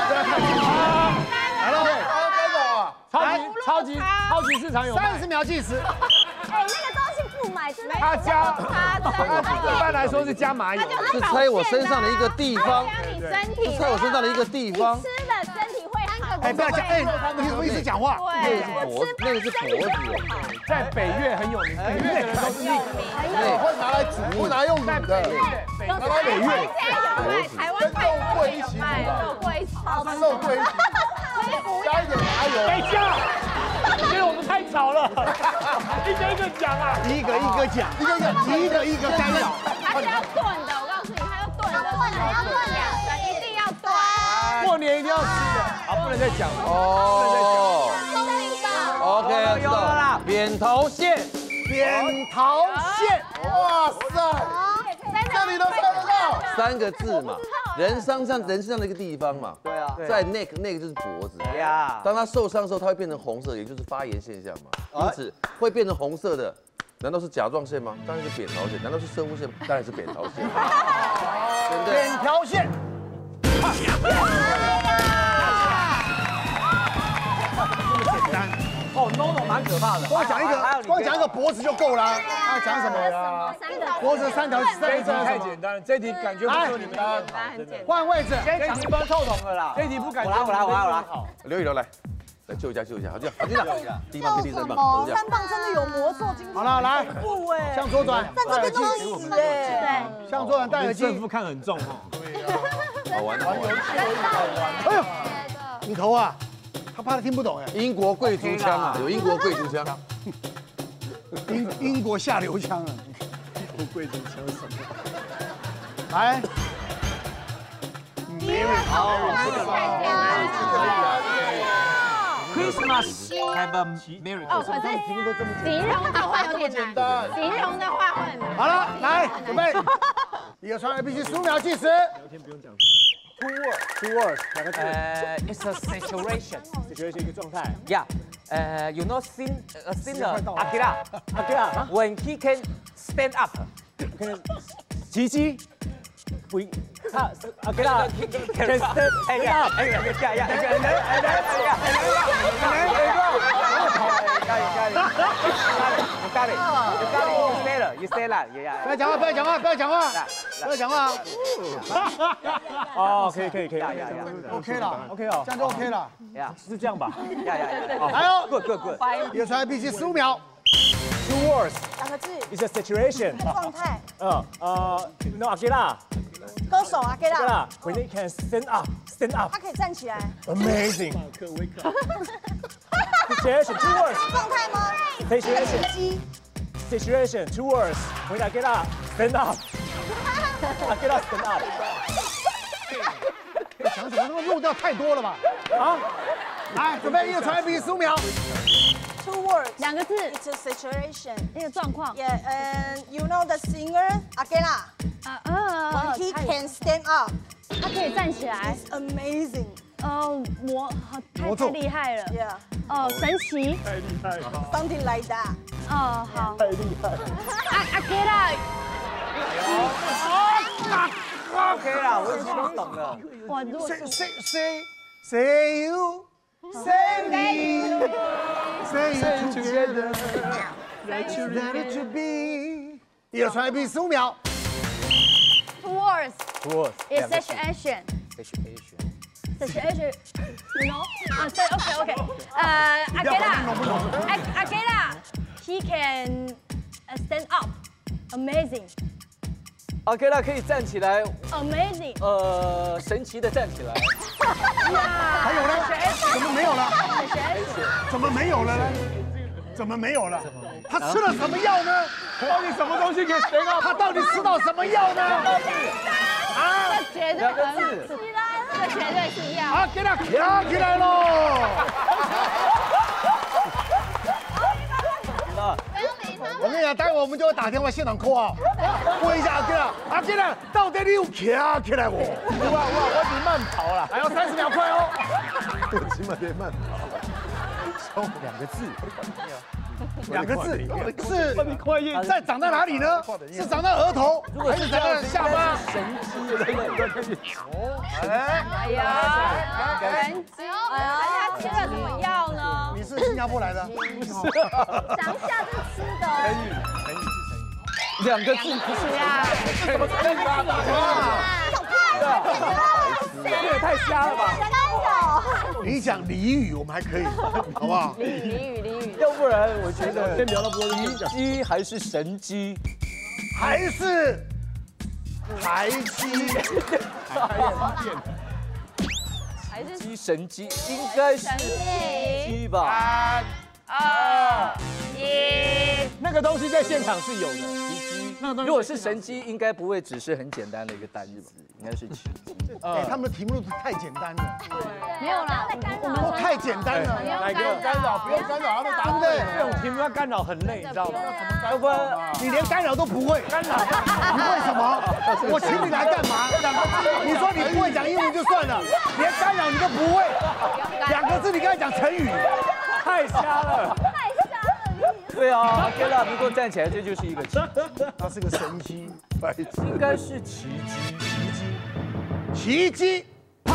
来了。干扰啊！ 超级市场有 30秒计时。 哎，那个东西不买真的。 他加，一般来说是加麻油。 是猜我身上的一个地方。 你身体。 猜我身上的一个地方。 吃的身体会好。 哎，不要讲，哎，你怎么一直讲话？ 对， 那个是脖子。 在北越很有名，北越的人都是会拿来煮，会拿来用卤的。 拿来北越。 台湾肉桂一起卖，肉桂一起， 肉桂一起，加一点麻油。 等一下，因为我们太吵了，一个一个讲啊， 一个一个讲，一个干扰。 它是要炖的，我告诉你，它要炖的，要炖的，一定要炖。 过年一定要吃的，好，不能再讲了。 哦。OK， 知道了。扁桃腺。 扁桃腺。 哇塞！这里都猜得到。 3个字嘛，人身上的一个地方嘛。 对啊。 在 neck 就是脖子。 呀。 当它受伤的时候，它会变成红色，也就是发炎现象嘛。因此会变成红色的，难道是甲状腺吗？当然是扁桃腺。难道是生物腺？当然是扁桃腺。对不对？ 扁桃腺。 哦 ，no 蛮可怕的。 光讲一个脖子就够了。要讲什么呀？脖子3条， 这一题太简单了，这一题感觉不出你们答案。 换位置， 这一题分臭桶了啦。 这一题不敢。 我来。 刘宇柔来救一下，好，这样，好，第一棒跟第3棒，这样。 3棒真的有魔咒，今天好了，来，向左转， 但这边都是死哎。 对，向左转戴耳机。 胜负看很重哦。 对呀。好玩。 哎呦，你头啊！ 他怕他听不懂哎， 英国贵族腔啊，有英国贵族腔， 英国下流腔啊，英国贵族腔什么？来 Christmas have a miracle。 哦，可是形容的话有点难，形容的话会很难。 好了，来准备，一个传来必须15秒计时。 聊天不用讲。 Two words， 2个字。 It's a situation。 situation 一个状态。 Yeah， you know singer Akira when he can stand up， 奇迹。We Akira can stand up。 You say that. 不要讲话，不要讲话，不要讲话，不要讲话。 哦，可以。 OK 了 ，OK 哦， 这样就 OK 了。 是这样吧？ 还有 ，good。 一个传必须15秒。 Two words. 2个字。 It's a situation. 状态。 No, Akira. 歌手啊，给啦。 When they can stand up. 他可以站起来。 Amazing. Situation. Two words. 状态吗？ Situation. Two words. When Akira stand up. Akira stand up. 讲什么？这个漏掉太多了吧？啊！来，准备一个传必须15秒。 Two words. 2个字。 It's a situation. 一个状况。 Yeah, and you know the singer Akela. When he can stand up. 他可以站起来。 It's amazing. 太厉害了。 Yeah. 神奇。 太厉害了。 Something like that. 好。 太厉害了。 Akira。 OK 啦，我已经懂了。 哇，如果是 Say you, say me, say you together, let it to be。一个传必须15秒。 Two words. Two words. It's situation. Situation. You know? 对 ，OK。Akela. He can stand up. Amazing. Akira 可以站起来。 Amazing. 神奇的站起来。 还有呢？怎么没有了？怎么没有了呢？怎么没有了？他吃了什么药呢？ 到底什么东西可以 stand up？ 他到底吃到什么药呢？ 啊！这绝对很起来了，这绝对是药。 啊，给他跳起来喽！我跟你讲，待会我们就会打电话现场call啊，问一下阿基拉，到底你有跳起来不？ 我只慢跑了， 还要30秒，快哦！ 我起码得慢跑。 2个字，是在长在哪里呢？是长在额头，还是长在下巴？ 神机。 哎呀，神机！他吃了什么药呢？ 你是新加坡来的？ 想下是吃的。 成语。2个字不是呀？ 什么可以这也太瞎了吧！ 你讲俚语，我们还可以，好不好？ 俚语。 要不然我觉得先聊到播音鸡还是神鸡， 还是台鸡？ 还是鸡神鸡，应该是鸡吧。 3、2、1， 那个东西在现场是有的。 如果是神鸡，应该不会只是很简单的一个单字，应该是奇鸡。 他们的题目都太简单了。 没有啦，我们太简单了。 不用干扰，不用干扰他们答对， 这种题目要干扰很累，你知道吗？ 要不然你连干扰都不会， 干扰你会什么？我请你来干嘛？你说你不会讲英文就算了，连干扰你都不会，2个字你刚才讲成语， 太瞎了。 对啊，对了，能够站起来，这就是一个奇迹。 它是个神机， 应该是奇迹。 奇迹。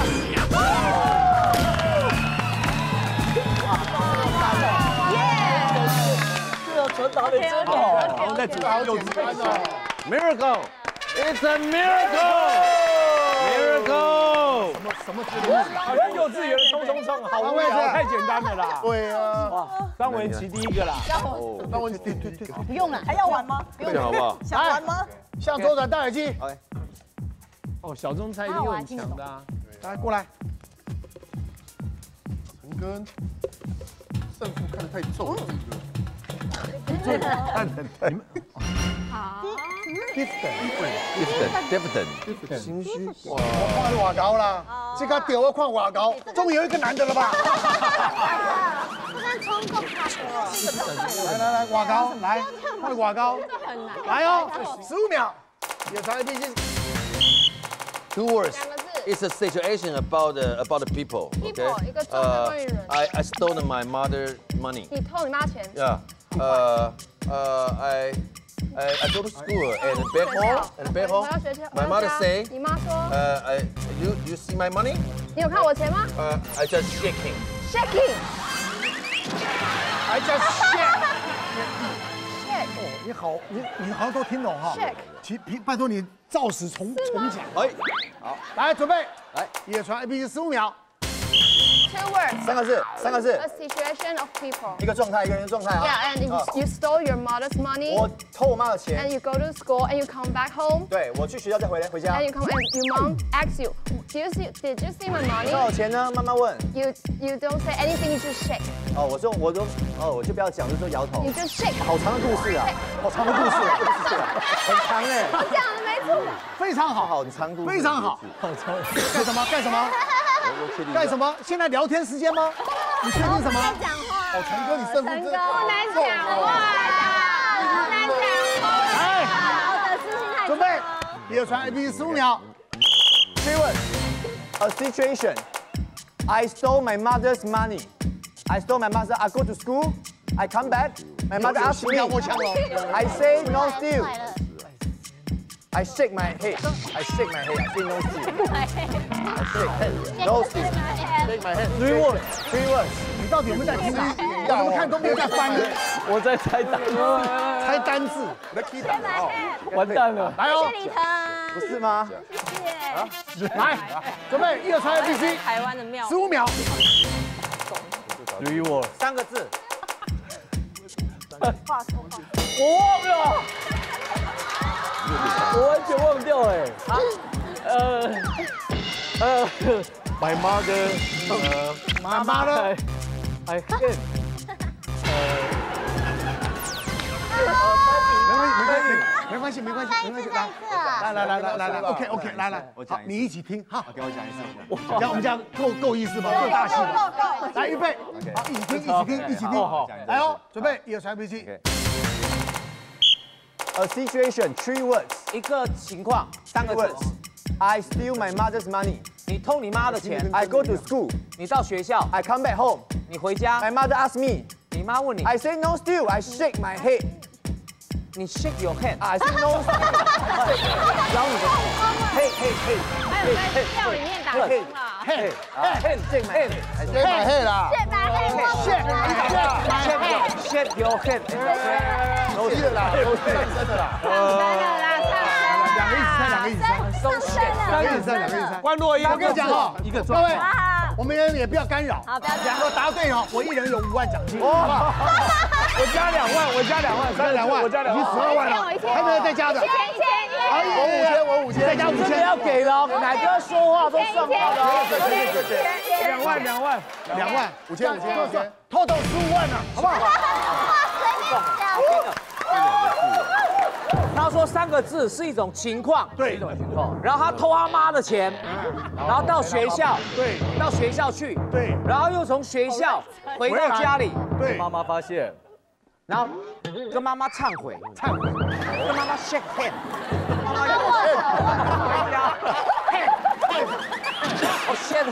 这要传达的真好， 好，再煮好简单哦。 Miracle, it's a miracle, miracle。 什么之类的？ 好像幼稚园的冲撞，好无聊，太简单了啦。 对啊， 张文琪第一个啦。 那我对， 不用了， 还要玩吗？ 这样好不好？ 想玩吗？ 向左转戴耳机。 哦，小钟猜一定很强的啊。 来过来。 陈哥，胜负看得太重了， 好。 Dividend， 心虚。 我看外高啦，这个屌我看外高，终于有一个男的了吧？ 不能冲动他。 来，外高，来，看外高，来哦，15秒，有才必须。 Two words. It's a situation about the people. People，一个状态关于人。 I stole my mother money. 你偷你妈钱。 Yeah. I go to school and back home. My mother say. 你妈说。 You see my money? 你有看我钱吗？ I just shaking. Shaking。 还叫 shake。哦，你好，你好像都听懂哈。shake。拜托你照实重讲。 哎，好， 来准备， 来， 野传 ABC 15秒。 Two words. 三个字。 A situation of people. 一个状态，一个人的状态啊。 Yeah, and you stole your mother's money. 我偷我妈的钱。 And you go to school and you come back home. 对，我去学校再回家。 And you come and your mom asks you, did you see my money? 多少钱呢？妈妈问。 You don't say anything, you just shake. 哦，我就不要讲，就说摇头。 你就 shake。 好长的故事啊，好长的故事啊，很长哎。 你讲的没错。 非常好， 好长故事。 非常好。好长。干什么？干什么？ 干什么？现在聊天时间吗？你确定什么？ 讲话。 哦，陈哥，你胜负真的不能讲话，不能讲话。 来， 好的，自信太准备，野传 ABC 15秒。 追问 ，A situation. I stole my mother's money. I stole my mother. I go to school. I come back. My mother asks me. I say no steal. I shake my head. I shake my head. I say no steal. I shake no steal. Shake my head. 3 words. 3 words. 你到底有没有在听啊？我怎么看都没有在翻译。 我在猜单词， 猜单字。 完蛋了。 来哦。 谢李腾。 不是吗？ 谢谢。 来，准备野传 ABC 台湾的庙。 15秒。 3 words。 3个字。 我忘了。 我完全忘掉哎。My mother， 妈妈的。 I hate。 没关系。来 ，OK， 来，好，你一起听哈。 给我讲一次。 这样我们这样够意思吗？够大气吗？来，预备，好，一起听。来哦，准备野传 ABC。 A situation, 3 words. 一个情况，3个字。 I steal my mother's money. 你偷你妈的钱。 I go to school. 你到学校。 I come back home. 你回家。 My mother asks me. 你妈问你。 I say no steal. I shake my head. 你 shake your head。 I say no steal. 摇你的头。嘿。 还有在庙里面打钟啊。 Head. Shake my head. Shake my head 啦。 Shake your head。 都是啦，都是真的啦。 两个一起猜。 关洛音。 我跟你讲哦， 一个各位，我们也不要干扰。 好，不要 2个答对哦，我1人有5万奖金，好不好？ 我加2万，我加2万 ，2万， 我加2万， 已经12万了，还没有再加的。 我5000， 再加5000， 真的要给了，哪个要说话都算话的。 2万 5000， 偷偷15万了，好不好？ 他说3个字是一种情况， 对， 一种情况。然后他偷他妈的钱，然后到学校， 对， 到学校去， 对， 然后又从学校回到家里， 对， 妈妈发现，然后跟妈妈忏悔，跟妈妈 shake hand， 妈妈要回家 ，shake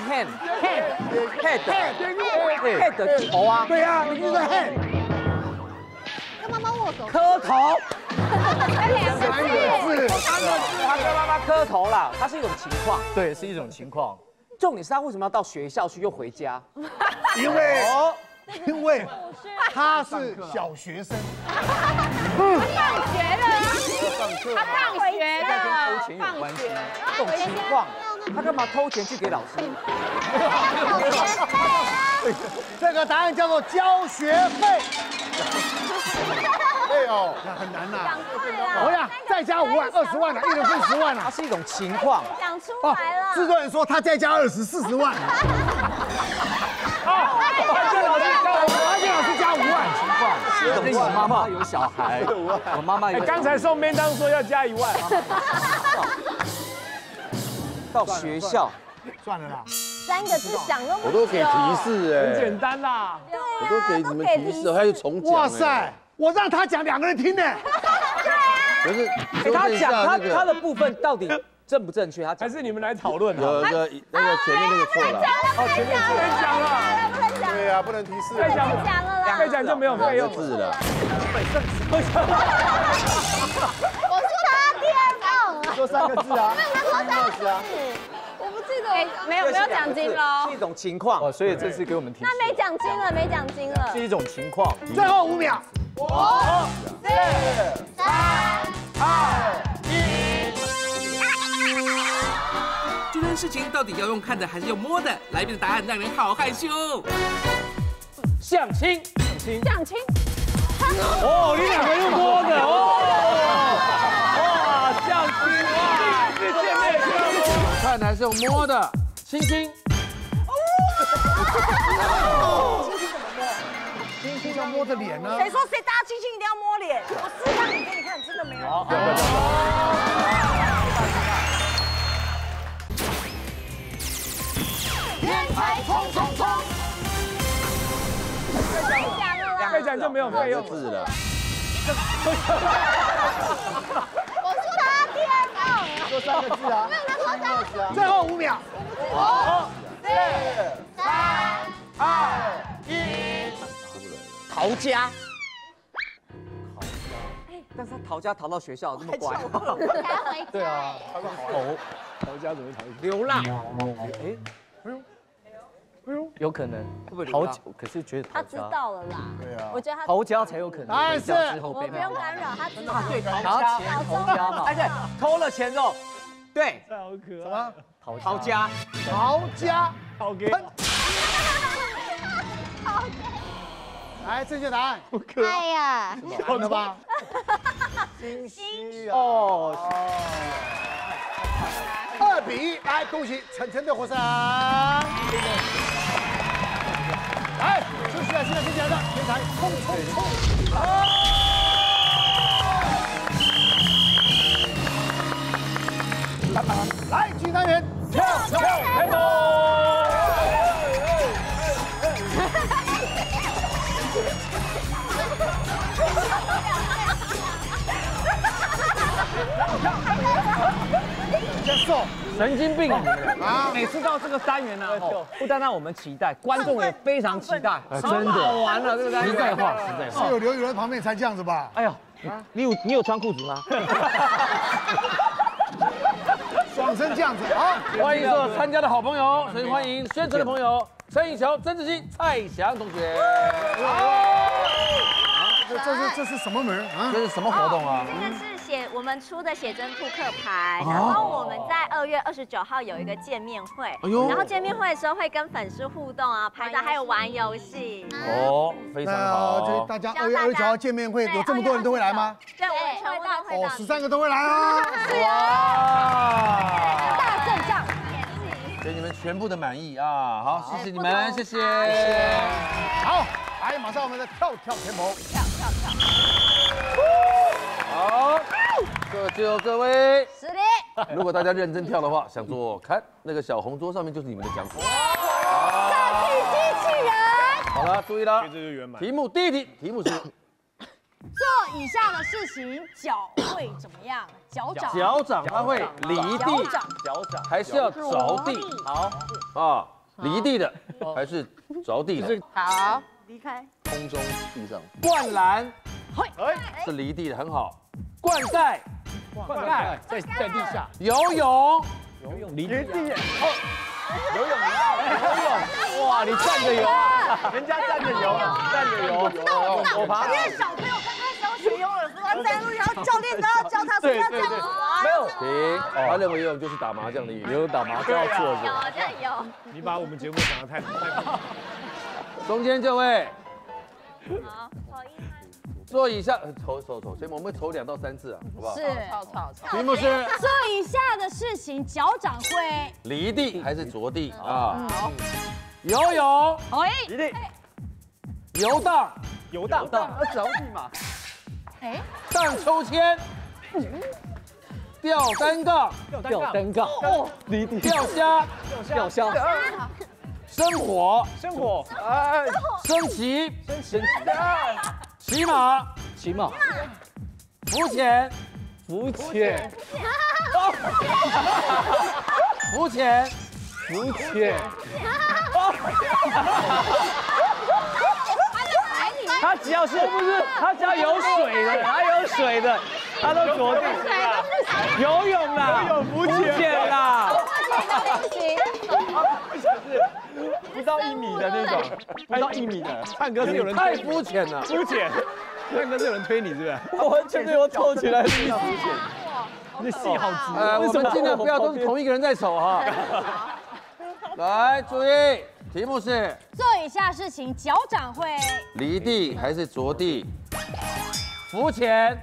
hand，head 头啊， 对啊，你就是 head， 跟妈妈握手。 磕头。 3个字， 他跟妈妈磕头了，它是一种情况。 对，是一种情况。 重点是他为什么要到学校去又回家？ 因为他是小学生。 放学了，他放学了， 跟偷钱有关系。这种情况，他干嘛偷钱去给老师？ 这个答案叫做交学费。 对哦， 那很难呐。我想再加5万，20万了，1人分10万了。 它是一种情况。 讲出来了。 制作人说他再加20，40万。 安健老师加5万。 情况。我妈妈有小孩，我妈妈有。 刚才宋边当说要加1万。 到学校， 算了啦。 3个字想那么久， 我都给提示哎， 很简单啦。 我都给你们提示，还有重讲。 哇塞，我让他讲2个人听呢。 可是他讲他的部分到底正不正确？他还是你们来讨论啊？ 有那个前面那个错了。 哦，前面讲了。 对呀，不能提示。 再讲了啦， 再讲就没有费用。 字了。 我说他第2个。 说3个字啊。 那他说3个字。我们不记得，没有奖金喽， 是一种情况哦，所以这是给我们提示。 那没奖金了，没奖金了。 是一种情况。 最后5秒。 5、4、3、2、1。 这件事情到底要用看的还是用摸的？来宾的答案让人好害羞。 相亲。 相亲。 哦，你2个用摸的哦。哇，相亲哇，第一次见面就要摸。 看的还是用摸的？亲亲。 亲亲要摸着脸呢？ 谁说大家亲亲一定要摸脸？我试让你给你看，真的没有。 天才冲冲冲！ 2个奖就没有费用字了。 我说他天哪！ 说3个字啊。 没有拿错3个字啊。 最后5秒。 5、4、3、2、1。 逃家。但是他逃家逃到学校这么乖。 对啊。 逃家怎么逃？ 流浪。 有可能会不会逃？可是觉得他知道了啦。 对啊。 我觉得他逃家才有可能。 答案是我不用干扰，他知道。 对，逃家嘛。哎对，偷了钱肉。对。 好可爱。 什么？ 逃家。 逃家。 好给。来，正确答案。 哎呀， 看了吧？ 心虚哦。2比1，来恭喜晨晨的获胜。来，休息了，现在接下来的天才冲冲冲！来，举单元，跳跳 tempo。 神经病啊！每次到这个单元呢，不单让我们期待，观众也非常期待，真的好玩了这个单元。实在话。 是有刘宇伦旁边才这样子吧？ 哎呀，你有穿裤子吗？ 爽成这样子，好， 欢迎所有参加的好朋友，首先欢迎宣传的朋友陈以乔、曾志欣、蔡翔同学。 这是什么门啊？ 这是什么活动啊？ 这是我们出的写真扑克牌，然后我们在2月29号有一个见面会，然后见面会的时候会跟粉丝互动啊，拍照还有玩游戏。 哦，非常好。 这大家2月29号见面会有这么多人都会来吗？ 对，我们全部都会到。 13个都会来啊！ 大阵仗， 给你们全部的满意啊！好，谢谢你们，谢谢。 好，来，马上我们的跳跳天棚， 跳。 好，最后各位， 实力。 如果大家认真跳的话，想做看那个小红桌上面就是你们的奖品。 设计机器人。 好了，注意了， 这就圆满。 题目第一题，题目是做以下的事情，脚会怎么样？脚掌它会离地， 脚掌还是要着地？好啊，离地的还是着地的？ 好， 离开空中地上。 灌篮是离地的，很好。灌溉在地下。 游泳离地。 游泳，哇，你站着游啊，人家站着游，我爬。 因为小朋友刚开始要学游泳的时候，在路上教练都要教他说要这样子玩。 没有停，他认为游泳就是打麻将的意思。 有打麻将要坐着。 有。 你把我们节目讲得太。 中间这位， 好，口音吗？ 做以下抽，所以我们会抽2到3次啊，好不好？ 是， 题目是做以下的事情，脚掌会离地还是着地啊？好，游泳， 离地， 游荡， 要着地嘛。 荡秋千，吊单杠， 离地， 钓虾，生火， 哎， 升旗，骑马，浮潜， 他只要是他只要有水的，他都着地。游泳啦，浮潜啦。 到1米的那种，不到1米的。 唱歌是有人太肤浅了， 肤浅。唱歌是有人推你是不是？ 我完全没有凑起来，是肤浅。 你的戏好直。 我们尽量不要都是同一个人在走哈。来，注意，题目是做以下事情，脚掌会离地还是着地？浮潜。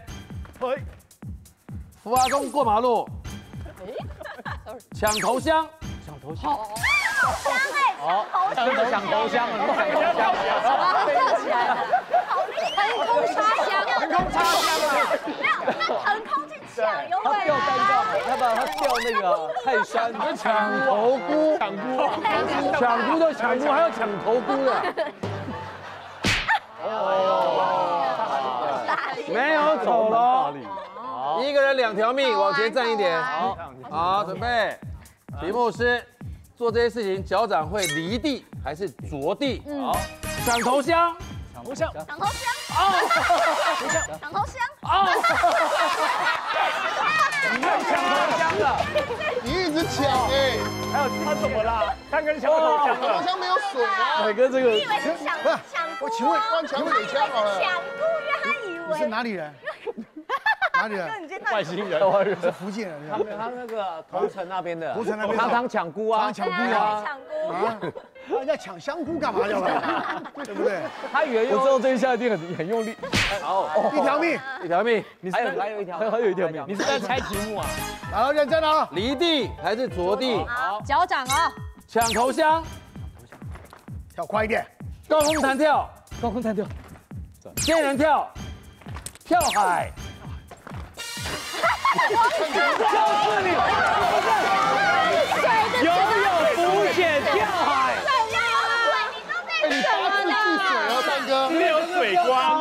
扶阿公过马路。抢头香。 抢头香。 好， 真的抢头香了， 跳起来了，横空插香， 横空插香， 没有，那横空去抢，有他吊单杠，他把他吊那个泰山， 抢头菇，抢菇都抢菇，还要抢头菇的。没有走了，一个人2条命，往前站一点。好，准备。题目是。做这些事情，脚掌会离地还是着地？好，抢头香， 抢头香， 抢头香，抢头香， 你要抢头香了， 你一直抢哎， 还有他怎么啦？3个人抢头香了， 头香没有水啊。 伟哥这个， 你以为是抢我请问光抢水枪好了。 抢菇，因为他以为你是哪里人？哪里人？ 外星人， 是福建人。 他那个头城那边的， 头城那边常常抢菇啊， 抢菇啊， 抢菇， 人家抢香菇干嘛去了？对不对？ 他以为我知道这一下一定很用力。 好 ，1条命 ，1条命， 还有一条， 还有一条命。你是在猜题目啊？ 好，认真啊！ 离地还是着地？ 好，脚掌哦， 抢头香， 跳快一点， 高空弹跳， 高空弹跳， 仙人跳，跳海。 就是你，游泳、浮潜、跳海。 你8次进水哦，三哥。 今年有水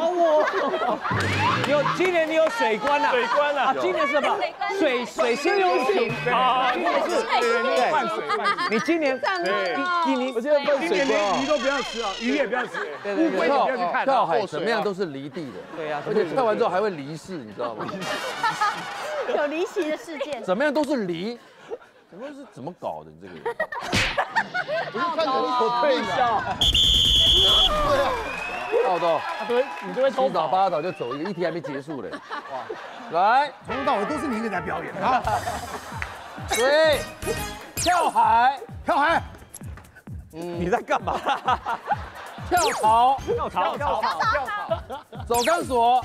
关， 今年你有水关了， 水关了。 今年是什么？水星游行。今年是对换水。 你今年今年我现在今年连鱼都不要吃啊，鱼也不要吃。 对对对， 不要去看。 跳海怎么样都是离地的。 对呀， 而且跳完之后还会离世，你知道吗？ 有离奇的事件， 怎么样都是离，怎么搞的？你这个人， 不是看着我退笑。 对啊， 豆豆， 你就会偷七早八早就走一个，一题还没结束嘞。来， 从头到尾都是你一个人在表演啊！ 对，跳海， 跳海， 你在干嘛？ 跳槽，走钢索，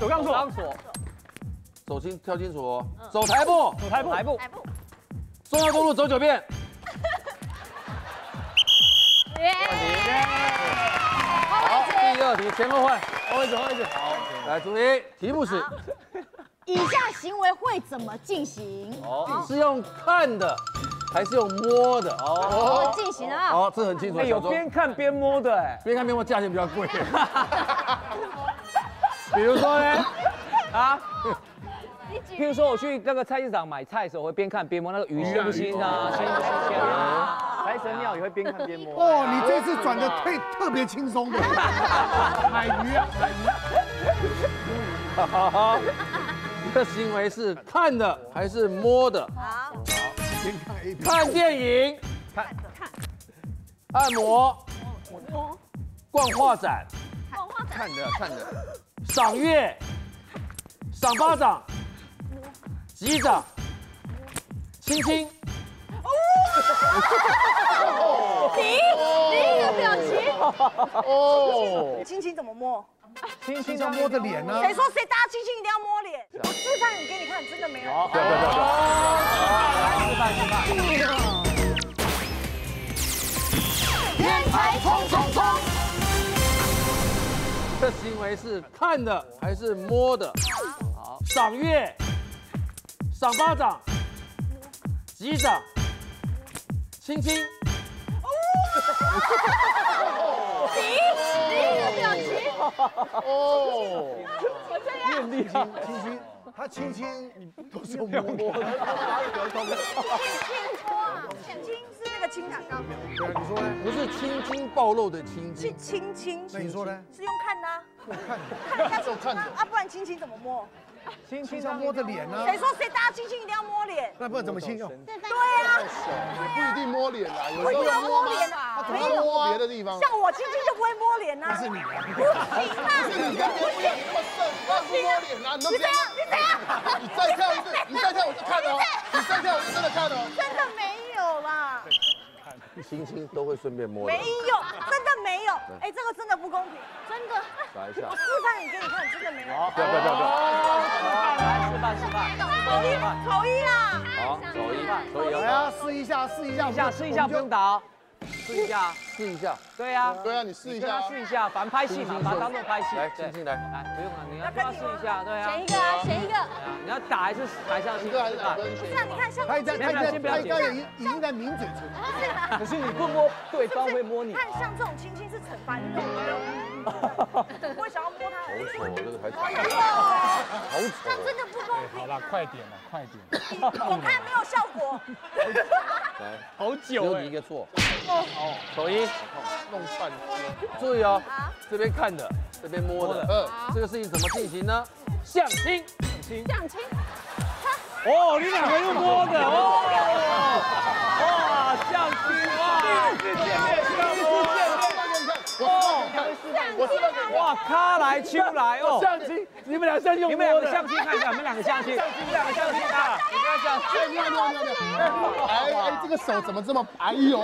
跳清楚哦。走台步，中央东路走9遍。好，第2题前后换， 换位置。好， 来注意，题目是以下行为会怎么进行？ 是用看的还是用摸的？ 哦，进行啊！ 好，这很清楚。 有边看边摸的，哎， 边看边摸价钱比较贵。比如说呢？ 啊？譬如说我去那个菜市场买菜的时候，我会边看边摸那个鱼新不新啊，新不新鲜啊。财神庙也会边看边摸。 哦，你这次转的特别轻松的。海鱼啊， 好，这行为是看的还是摸的？ 好， 先看 A 片。 看电影，按摩，逛画展， 看的， 赏月，赏巴掌，击掌，亲亲。 第一个表情。 哦， 亲亲怎么摸？ 亲亲要摸着脸呢。 谁说大家亲亲一定要摸脸？我示范给你看，真的没有。 不要。来示范。 天才冲冲冲！ 这行为是看的还是摸的？好，赏月，赏巴掌，击掌，亲亲。 第一个表情。 哦， 很厉害。 亲亲，他亲亲都是用摸的。 亲是那个亲哪个？ 对啊，你说呢？ 不是青筋暴露的青筋， 亲。 那你说呢？ 是用看的啊。 看的啊，不然亲亲怎么摸？ 亲亲要摸着脸呢。 谁说大家亲亲一定要摸脸？ 那不然怎么亲？ 对啊， 手，也不一定摸脸啦，有时候摸脸啊， 他总要摸别的地方。 像我亲亲就不会摸脸呐。 不是你，不是你跟别人不一样，你那么瘦，你要是摸脸啊，你都这样，你再跳一次，你再跳我就看哦，你再跳我就真的看哦。 真的没有啦。 亲亲都会顺便摸。 没有，真的没有。哎，这个真的不公平，真的。 来一下。 我示范给你看，真的没有。 不要！ 来示范。 口一啦。 好，手一。 来啊，试一下， 不用打哦。试一下。对呀， 你试一下。 试一下，反正拍戏嘛，把它当做拍戏。 来，轻轻来。 来，不用了，你要试一下，对啊。 选一个啊，选一个。 你要打还是上去？ 一个还是两个？ 不是啊，你看像他已经在抿嘴唇。 可是你不摸，对方会摸你。 看像这种亲亲是惩罚，你懂吗？我会想要摸他。 好丑，这个还丑。好丑。 那真的不公平。 好了，快点。 我看没有效果。 来， 好只有久你一个错。 手一弄串。 注意哦，这边看的，这边摸的。这个事情怎么进行呢？相亲。 哦，你两个又摸的哦。哇，相亲哇，第一次见面就要摸。哇，咖来秋来哦， 相亲，你们俩相亲， 你们两个相亲看一下，你们两个相亲啊，你跟他讲， 哎，这个手怎么这么哎呦？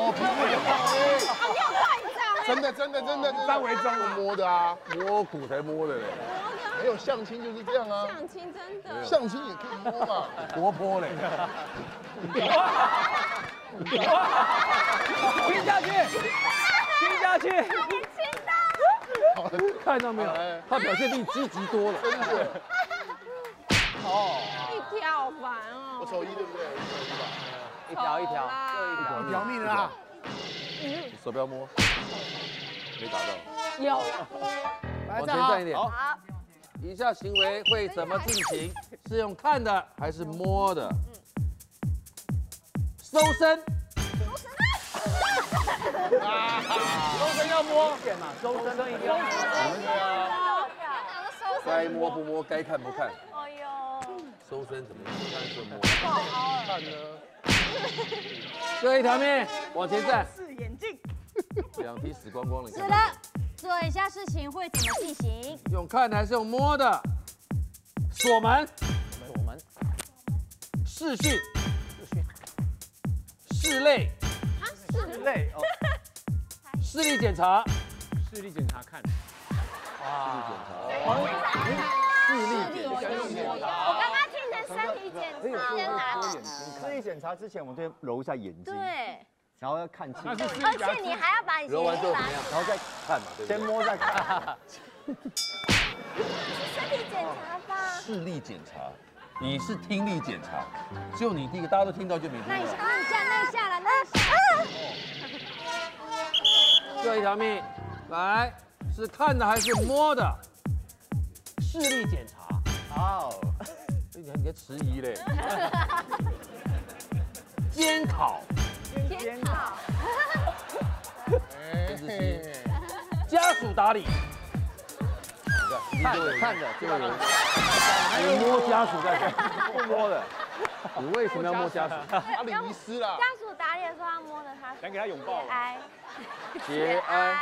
真的， 三维中摸的啊， 摸骨才摸的嘞。 没有相亲就是这样啊， 相亲真的， 相亲也可以摸嘛， 活泼嘞。 亲下去。 看到没有？他表现力积极多了。 真的。 一条好烦哦。 我手一对不对？ 一条， 一条命啊！ 手不要摸，没打到。 有。 往前站一点。好。以下行为会怎么进行？是用看的还是摸的？收身。 收身要摸，收身一定要摸。 该摸不摸，该看不看。哎呦，收身怎么看是摸？ 看呢？ 各一条命，往前站。 是眼镜。 两批死光光了。 是的，做以下事情会怎么进行？ 用看的还是用摸的？锁门。视讯。视类。 哦。 视力检查。 视力检查看。 视力检查。 我刚刚听成身体检查。 视力检查之前，我们先揉一下眼睛。 对。 然后要看清。 而且你还要把你揉完之后怎么样？然后再看嘛，对不对？ 先摸再看。 身体检查吧。 视力检查，你是听力检查，就你第一个，大家都听到就没听到。 那一下了。 各一条命，来，是看的还是摸的？视力检查。哦，你还迟疑嘞。监考。家属打理。看着，这个人，你摸家属在干？不摸的。你为什么要摸家属？ 他礼仪师啦。 家属打理的时候要摸着他， 想给他拥抱。 节哀，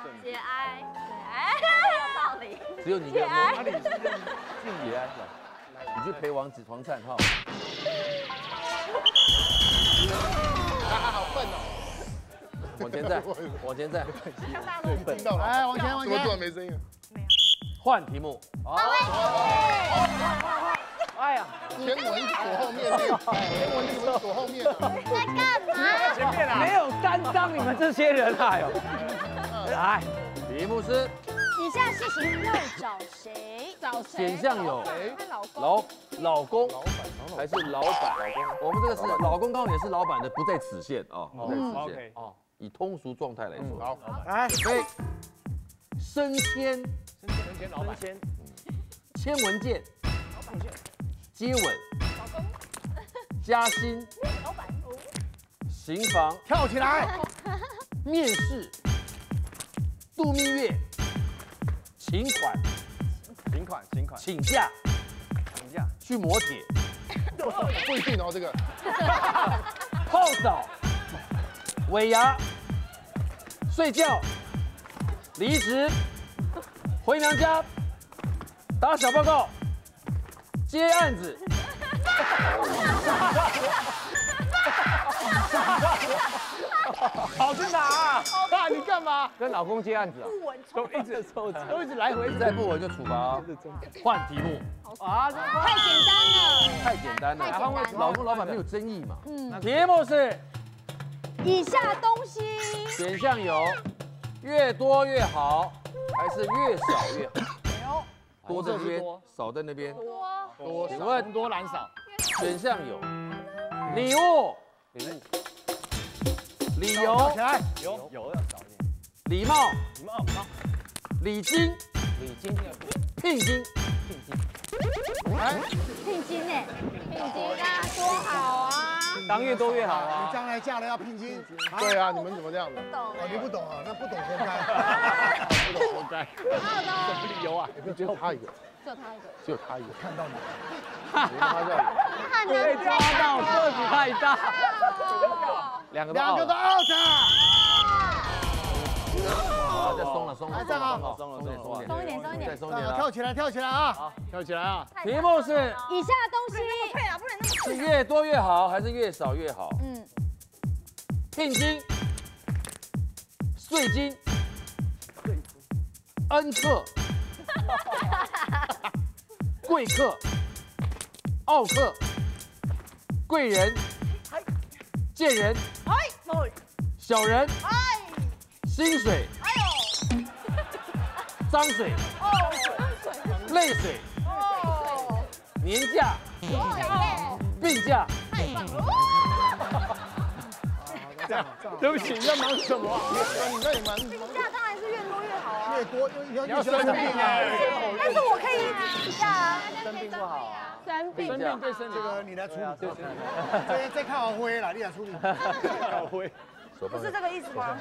有道理。 只有你给他摸。哪里是节哀？你去陪王子黄灿浩。 好笨哦。 往前站，往前站。 听到了。 来，往前。 怎么突然没声音？ 换题目。 哎呀， 天文躲后面，天文躲后面。 在干嘛？ 前面啊，没有担当，你们这些人哎呦。来， 题目是： 以下事情要找谁？ 选项有老公还是老板？我们这个是老公，刚好也是老板的，不在此限啊，不在此限哦。以通俗状态来说， 好， 来， 准备升迁， 老板， 签文件，接吻，加薪，刑房， 跳起来， 面试，度蜜月，请款，请假，去磨铁， 不一定哦，这个。 泡澡、尾牙、睡觉、离职、回娘家、打小报告、接案子。 跑去哪啊？爸，你干嘛？ 跟老公接案子啊？ 都一直来回， 再不稳就处罚。换题目啊！ 太简单了， 太简单了。 太简单了。 老公老板没有争议嘛？ 嗯。 题目是以下东西。 选项有越多越好，还是越少越好？多在这边，少在那边。 多， 请问多难少？ 选项有礼物、理由、 起来，有要少一点。 礼貌、礼金、聘金。 聘金哎，聘金啊，多好啊！ 当越多越好啊！ 你将来嫁了要聘金。 对啊，你们怎么这样的？ 哦，你不懂啊，那不懂活该。 不懂活该。 什么理由啊？ 只有他一个。只有他一个。看到你。他这样。 被抓到，个子太大。两个都 out。 再松了， 来站好， 松一点， 再松一点。 跳起来啊！ 跳起来啊！ 题目是以下东西是越多越好，还是越少越好？ 嗯， 聘金、税金、恩客、贵客、奥客、贵人、贱人、小人、薪水、脏水、泪水、年假、病假。 对不起，你在忙什么？ 你在忙？ 病假当然是越多越好啊。 越多要生病啊！ 但是我可以请假啊。 生病不好啊。 生病对身体这个你来处理。再看好灰了，你来处理。 好灰。 不是这个意思吗？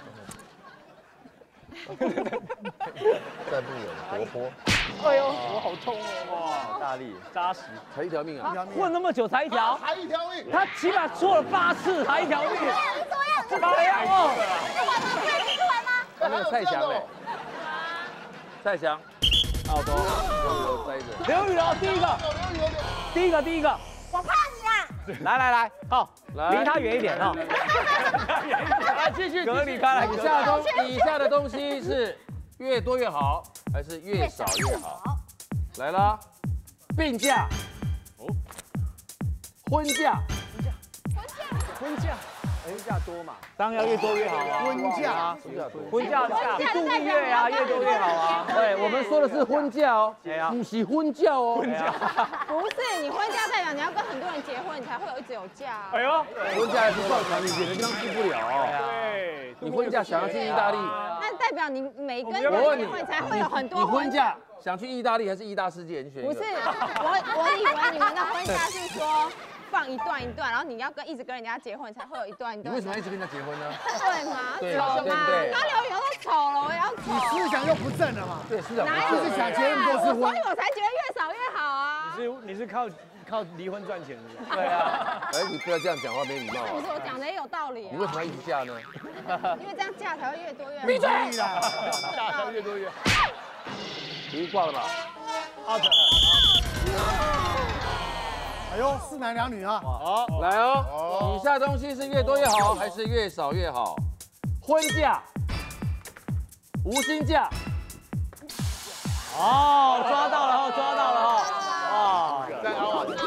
再不远，活泼。 哎呦， 我好痛哦！哇， 大力， 扎实， 才一条命啊！ 混那么久才一条， 还一条命。 他起码错了8次，还一条命。 这样哦！ 那个蔡翔嘞？蔡翔，好多，摘着。 刘宇柔第一个。 我怕你啊！ 来，好， 来离他远一点哈。 来继续隔离开来。 以下的东西是越多越好，还是越少越好？来啦，病假、婚假、 婚假多嘛，当然要越多越好啊。 婚假度蜜月啊，越多越好啊。 对，我们说的是婚假哦， 对啊， 不是婚假哦。 不是，你婚假代表你要跟很多人结婚，你才会一直有假。 哎呦， 婚假是照常，你别的地方去不了哦。 对， 你婚假想要去意大利， 那代表你每跟人我问你结婚才会有很多你婚假想去意大利还是意大世界？你选一个。 不是，我以为你们的婚假是说放一段一段，然后你要一直跟人家结婚才会有一段一段。 你为什么要一直跟人家结婚呢？ 对嘛？ 对丑嘛？ 对。 刚刘宇柔都丑了，我也要丑。 你思想又不正了嘛？ 对，思想不哪有正。 是想结那么多次婚， 所以我才觉得越少越好啊。 你是靠离婚赚钱的。 对啊。 哎，你不要这样讲话，没礼貌不是啊！ 我讲的也有道理你为什么要一直嫁呢？ 因为这样嫁才会越多越好。 闭嘴！ 下越多越。 题挂了吧？ 哎呦，4男2女啊！ 好，来哦。以下东西是越多越好，还是越少越好？婚假、无薪假。 哦，抓到了哈！哇， 再凹啊！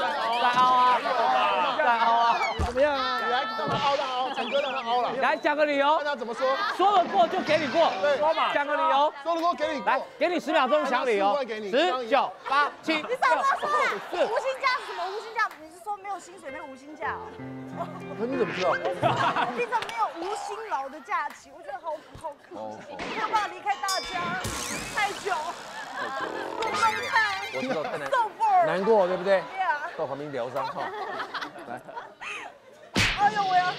怎么样啊？ 你来让他凹，陈哥让他凹了。 来讲个理由， 看他怎么说。 说得过就给你过， 对， 说嘛，讲个理由。 说得过给你过。 来，给你10秒钟想理由。10、9、8、7、 你怎么说啦？ 6、 无薪假是什么？无薪假你是说没有薪水那个无薪假？ 你怎么知道？ 你怎么没有无辛劳的假期？我觉得好可惜，没有办法离开大家太久，不公开。 我知道太难， 受不了， 难过对不对？ 对啊。 到旁边疗伤哈。来， 哎呦我要。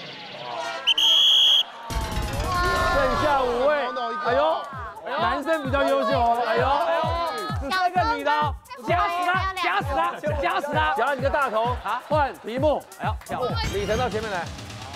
剩下5位。哎呦，男生比较优秀哦。哎呦， 只剩一个女的，夹死他！夹你个大头！换题目。哎呦，李晨到前面来。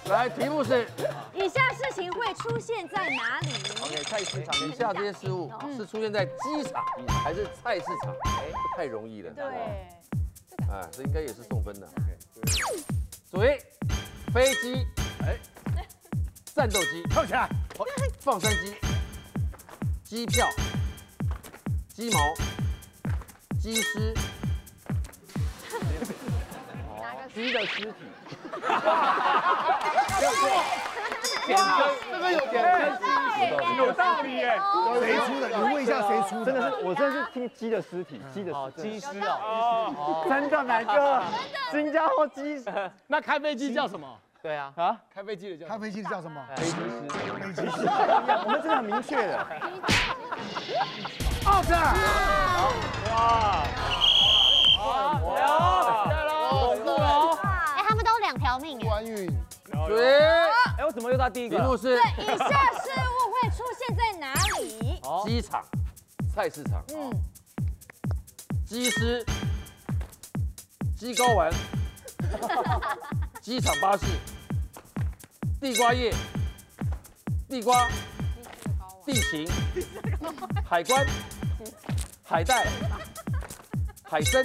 来，题目是以下事情会出现在哪里 OK， 菜市场。 以下这些事物是出现在机场还是菜市场？哎，太容易了。 对。 哎，这应该也是送分的。主一，飞机，哎，战斗机， 跳起来， 放山鸡，机票，鸡毛，鸡尸。 鸡的尸体。 哇，这个有有道理耶！ 谁出的？你问一下谁出的？ 真的是，我真的是听鸡的尸体，鸡的鸡尸哦，真的哪个？新加坡鸡。 那开飞机叫什么？ 对啊， 开飞机的叫开飞机的叫什么？ 飞机师。飞机师。我们真的很明确的。 out！ 哎，他们都2条命哎。 关运。 对。 哎，我怎么又到第一个？ 题目是以下事物会出现在哪里？ 机场、菜市场。鸡丝、鸡睾丸、机场巴士、地瓜叶、地瓜、地勤、海关、海带、海参。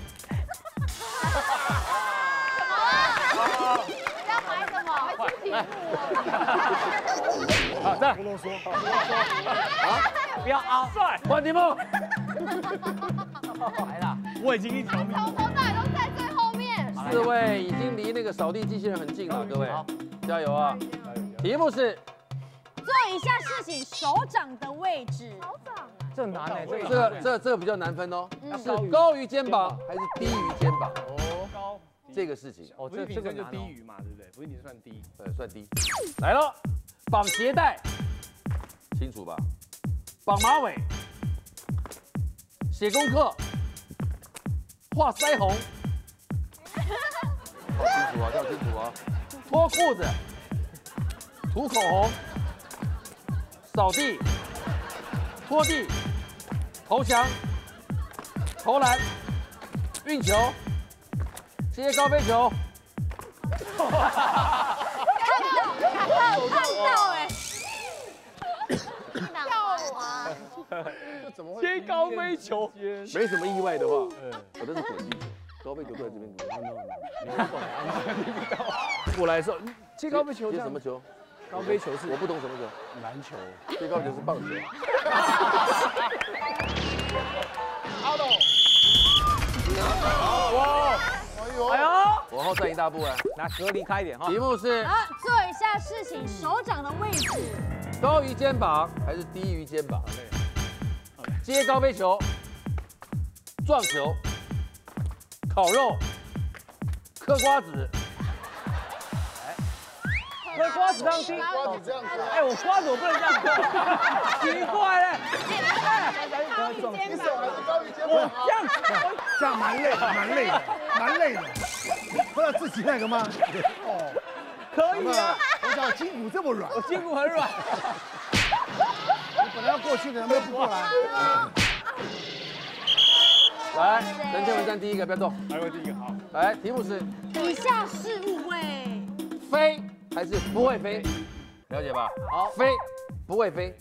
要买什么？ 好，再不啰嗦。 不要凹， 帅， 换题目。 来了， 我已经一条命。 从头到尾都在最后面。 4位已经离那个扫地机器人很近了，各位，加油啊！题目是做以下事情手掌的位置。手掌。 这难哎， 这个比较难分哦，是高于肩膀还是低于肩膀？ 哦，高这个事情哦，这个就低于嘛，对不对？不一定算低， 算低。来了，绑鞋带，清楚吧？绑马尾，写功课，画腮红，好清楚啊，要清楚啊！脱裤子，涂口红，扫地，拖地，投降，投篮，运球，接高飞球。 看到哎， 跳舞啊！ 接高飞球， 没什么意外的话，我都是滚地球，高飞球都在这边。过来的时候， 接高飞球接什么球？ 高飞球是我不懂什么球， 篮球， 接高飞球是棒球。 阿斗， 哇， 哎呦， 往后站一大步啊！ 那隔离开一点哈。 题目是做以下事情手掌的位置。 高于肩膀还是低于肩膀？接高飞球，撞球，烤肉，嗑瓜子。 嗑瓜子当心， 瓜子这样嗑， 哎，我瓜子我不能这样嗑，奇怪嘞。 你手还是高于肩我膀。 这样蛮累的。不知道自己那个吗？哦， 可以啊。 我想筋骨这么软， 我筋骨很软。 你本来要过去的，没有不过来。 来，陈建文站第一个，不要动。 来，我第一个好。 来，题目是以下事物会飞还是不会飞？了解吧？好，飞不会飞。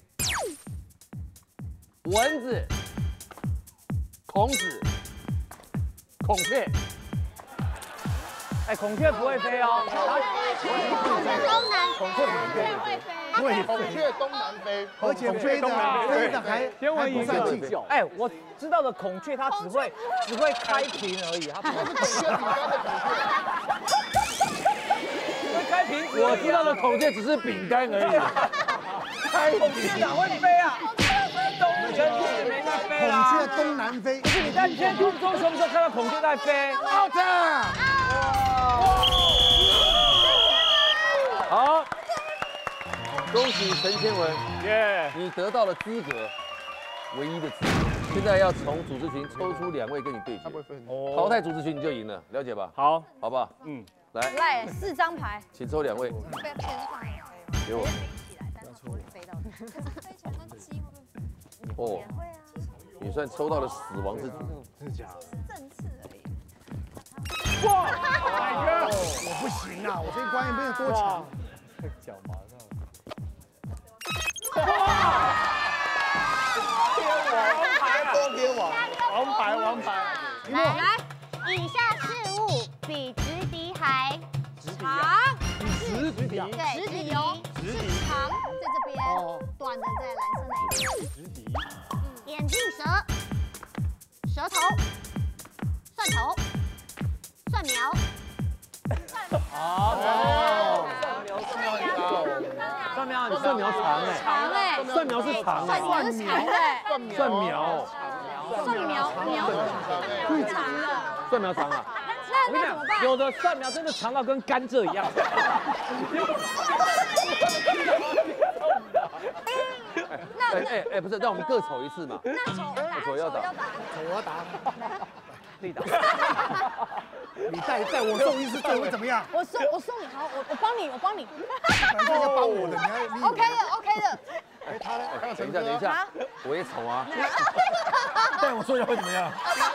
蚊子、孔子、孔雀。 哎，孔雀不会飞哦。 东南， 孔雀不会飞。 会孔雀东南飞， 而且飞的还天文仪算计较。 哎，我知道的孔雀它只会开屏而已，它不会孔雀饼干的孔雀。 会开瓶子。 我知道的孔雀只是饼干而已。 开孔雀哪会飞啊？动物园里没在飞啦。 孔雀东南飞。 不是你在天空中什么时候看到孔雀在飞 ？out！ 好，恭喜陈千文， 耶！ 你得到了资格，唯一的资格。现在要从组织群抽出2位跟你对决，淘汰组织群你就赢了，了解吧？ 好， 好不好？ 嗯， 来4张牌， 请抽2位，给我。哦，也算抽到了死亡之组。 哇！我不行啊， 我这个观念没有多强。 脚麻上。王牌。 来，以下事物比直笛还长。 直笛。 对，直笛哦，是长在这边，短的在蓝色那一边。 直笛。 眼镜蛇，舌头，蒜头，蒜苗。 蒜苗长哎， 长哎， 蒜苗是长哎， 蒜苗哎， 蒜苗最长了。 蒜苗长啊！ 那怎么办？ 有的蒜苗真的长到跟甘蔗一样。 哎，不是，让我们各瞅一次嘛。 那手要打。 我打。 自己打。 你带我送一次，这会怎么样？ 我送你，好，我帮你。 反正要帮我的，你 OK 的。 哎，他呢？ 等一下，我也瞅啊。 带我说一下会怎么样？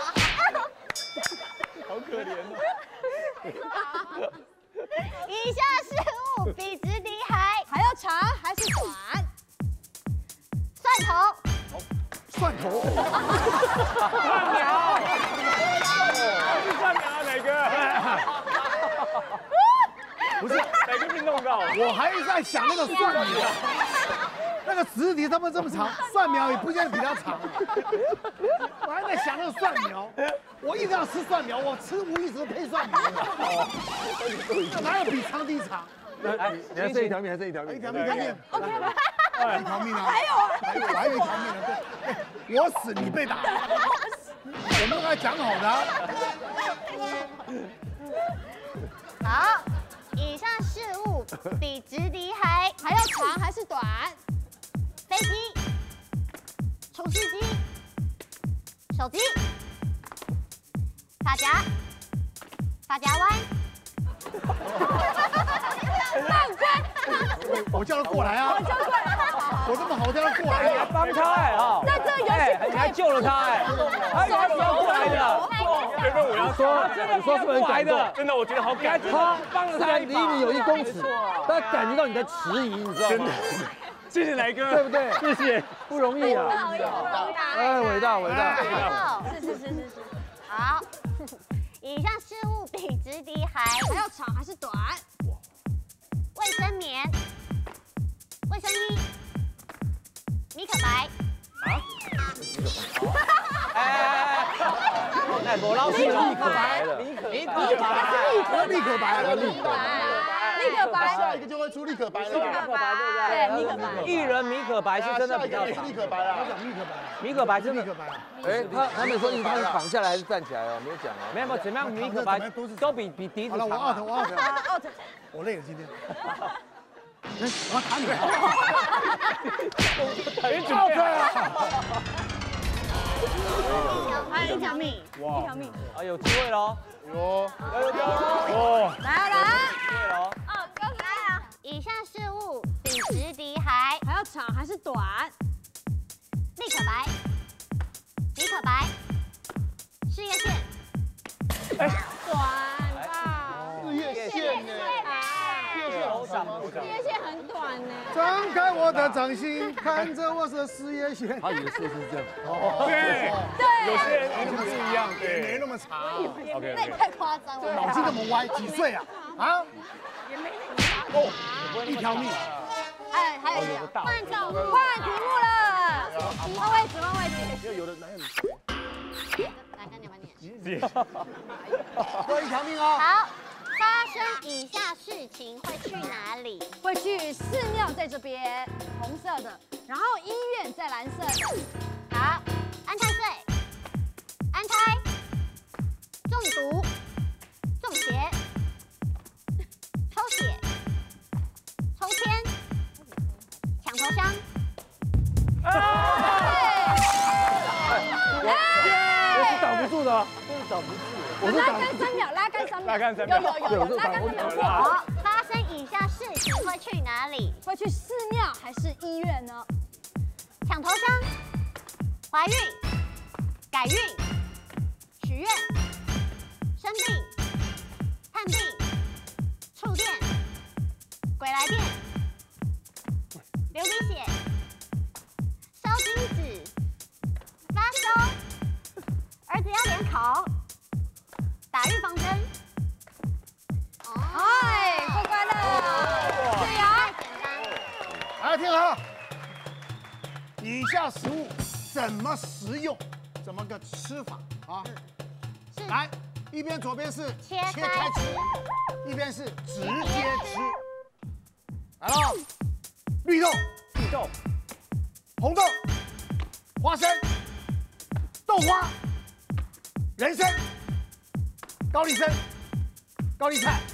好可怜哦。 以下事物比直笛还要长还是短？蒜头。 蒜头。 蒜苗。是蒜苗哪个？不是哪个运动高？ 我还在想那个蒜苗，那个直笛他们这么长，蒜苗也不见得比它长。我还在想那个蒜苗，我一定要吃蒜苗，我吃无意识配蒜苗。哪有比长笛长？ 你还剩一条命，还剩一条命。 一条命。 OK。 一条命啊！我还有一条命呢。对，我死你被打。我们还讲好的。 好，以下事物比直笛还要长还是短？飞机、除湿机、手机、发夹、发夹弯。 我叫他过来啊！我这么好叫他过来， 你还帮他哎啊！ 那这个游戏你还救了他哎，他应该不要过来的。 原本我要说， 你说是不是很感动？ 真的，我觉得好感动。 他帮了他离你有1公尺，但感觉到你的迟疑，你知道吗？ 谢谢来哥， 对不对？ 谢谢， 不容易啊！哎，伟大。 是。好，以下事物比直笛还要长还是短？卫生棉、卫生衣、米可白。 哎，我捞起了， 立可白了， 立可白， 下一个就会出立可白了。 对，米可白。 薏仁米可白是真的比较长。 立可白啊， 米可白真的。 哎，他们说他是躺下来还是站起来哦？没有讲哦。 没有，怎么样？米可白都比笛子长。 好了，我 out。我累了今天。我要打你！ 别准备啊！ 还有一条命， 哇，啊，有机会喽！ 哦， 来。 对喽。 来啊！以下事物比直笛还要长还是短？ 立可白、米可白、事业线。 短吧。 事业线呢？ 事业线很短呢。 张开我的掌心，看着我的事业线。 他以为是这样。 对，有些人不是一样， 也没那么长。 OK， 那也太夸张了。 脑筋这么歪，几岁啊？啊？ 也没那么哦，一条命。 哎，还有一个，换题目了。换位置。 有的男人。 来，跟你们念。 多一条命哦。 好。发生以下事情会去哪里？ 会去寺庙，在这边，红色的，然后医院在蓝色的。 好，安太岁、安胎、中毒、中邪、抽血、抽签、抢头香。 我是挡不住的，真是挡不住。 拉杆3秒，拉杆3秒，有，拉杆3秒。 好，发生以下事情会去哪里？ 会去寺庙还是医院呢？ 抢头香、怀孕、改运、许愿、生病、探病、触电。 来电，流鼻血，烧金纸，发烧，儿子要联考，打预防针。 哎，过关了。对呀。 来，听好，以下食物怎么食用？怎么个吃法啊？来，一边左边是切开吃，一边是直接吃。来了，绿豆、红豆、花生、豆花、人参、高丽参、高丽菜。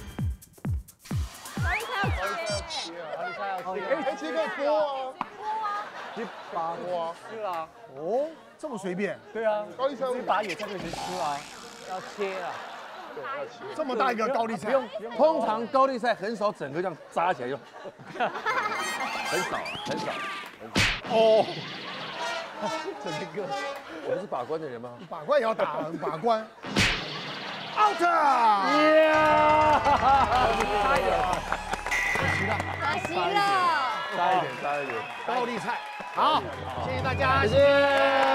哎，切个锅啊， 你把锅吃啊？ 哦，这么随便？ 对啊， 高丽菜直接把野菜就可以吃啊，要切啊。 这么大一个高丽菜， 通常高丽菜很少整个这样扎起来用，很少。 哦， 整个，我不是把关的人吗？ 把关也要打，把关。out！ 可惜了。 差一点。 高丽菜，好，谢谢大家，谢谢。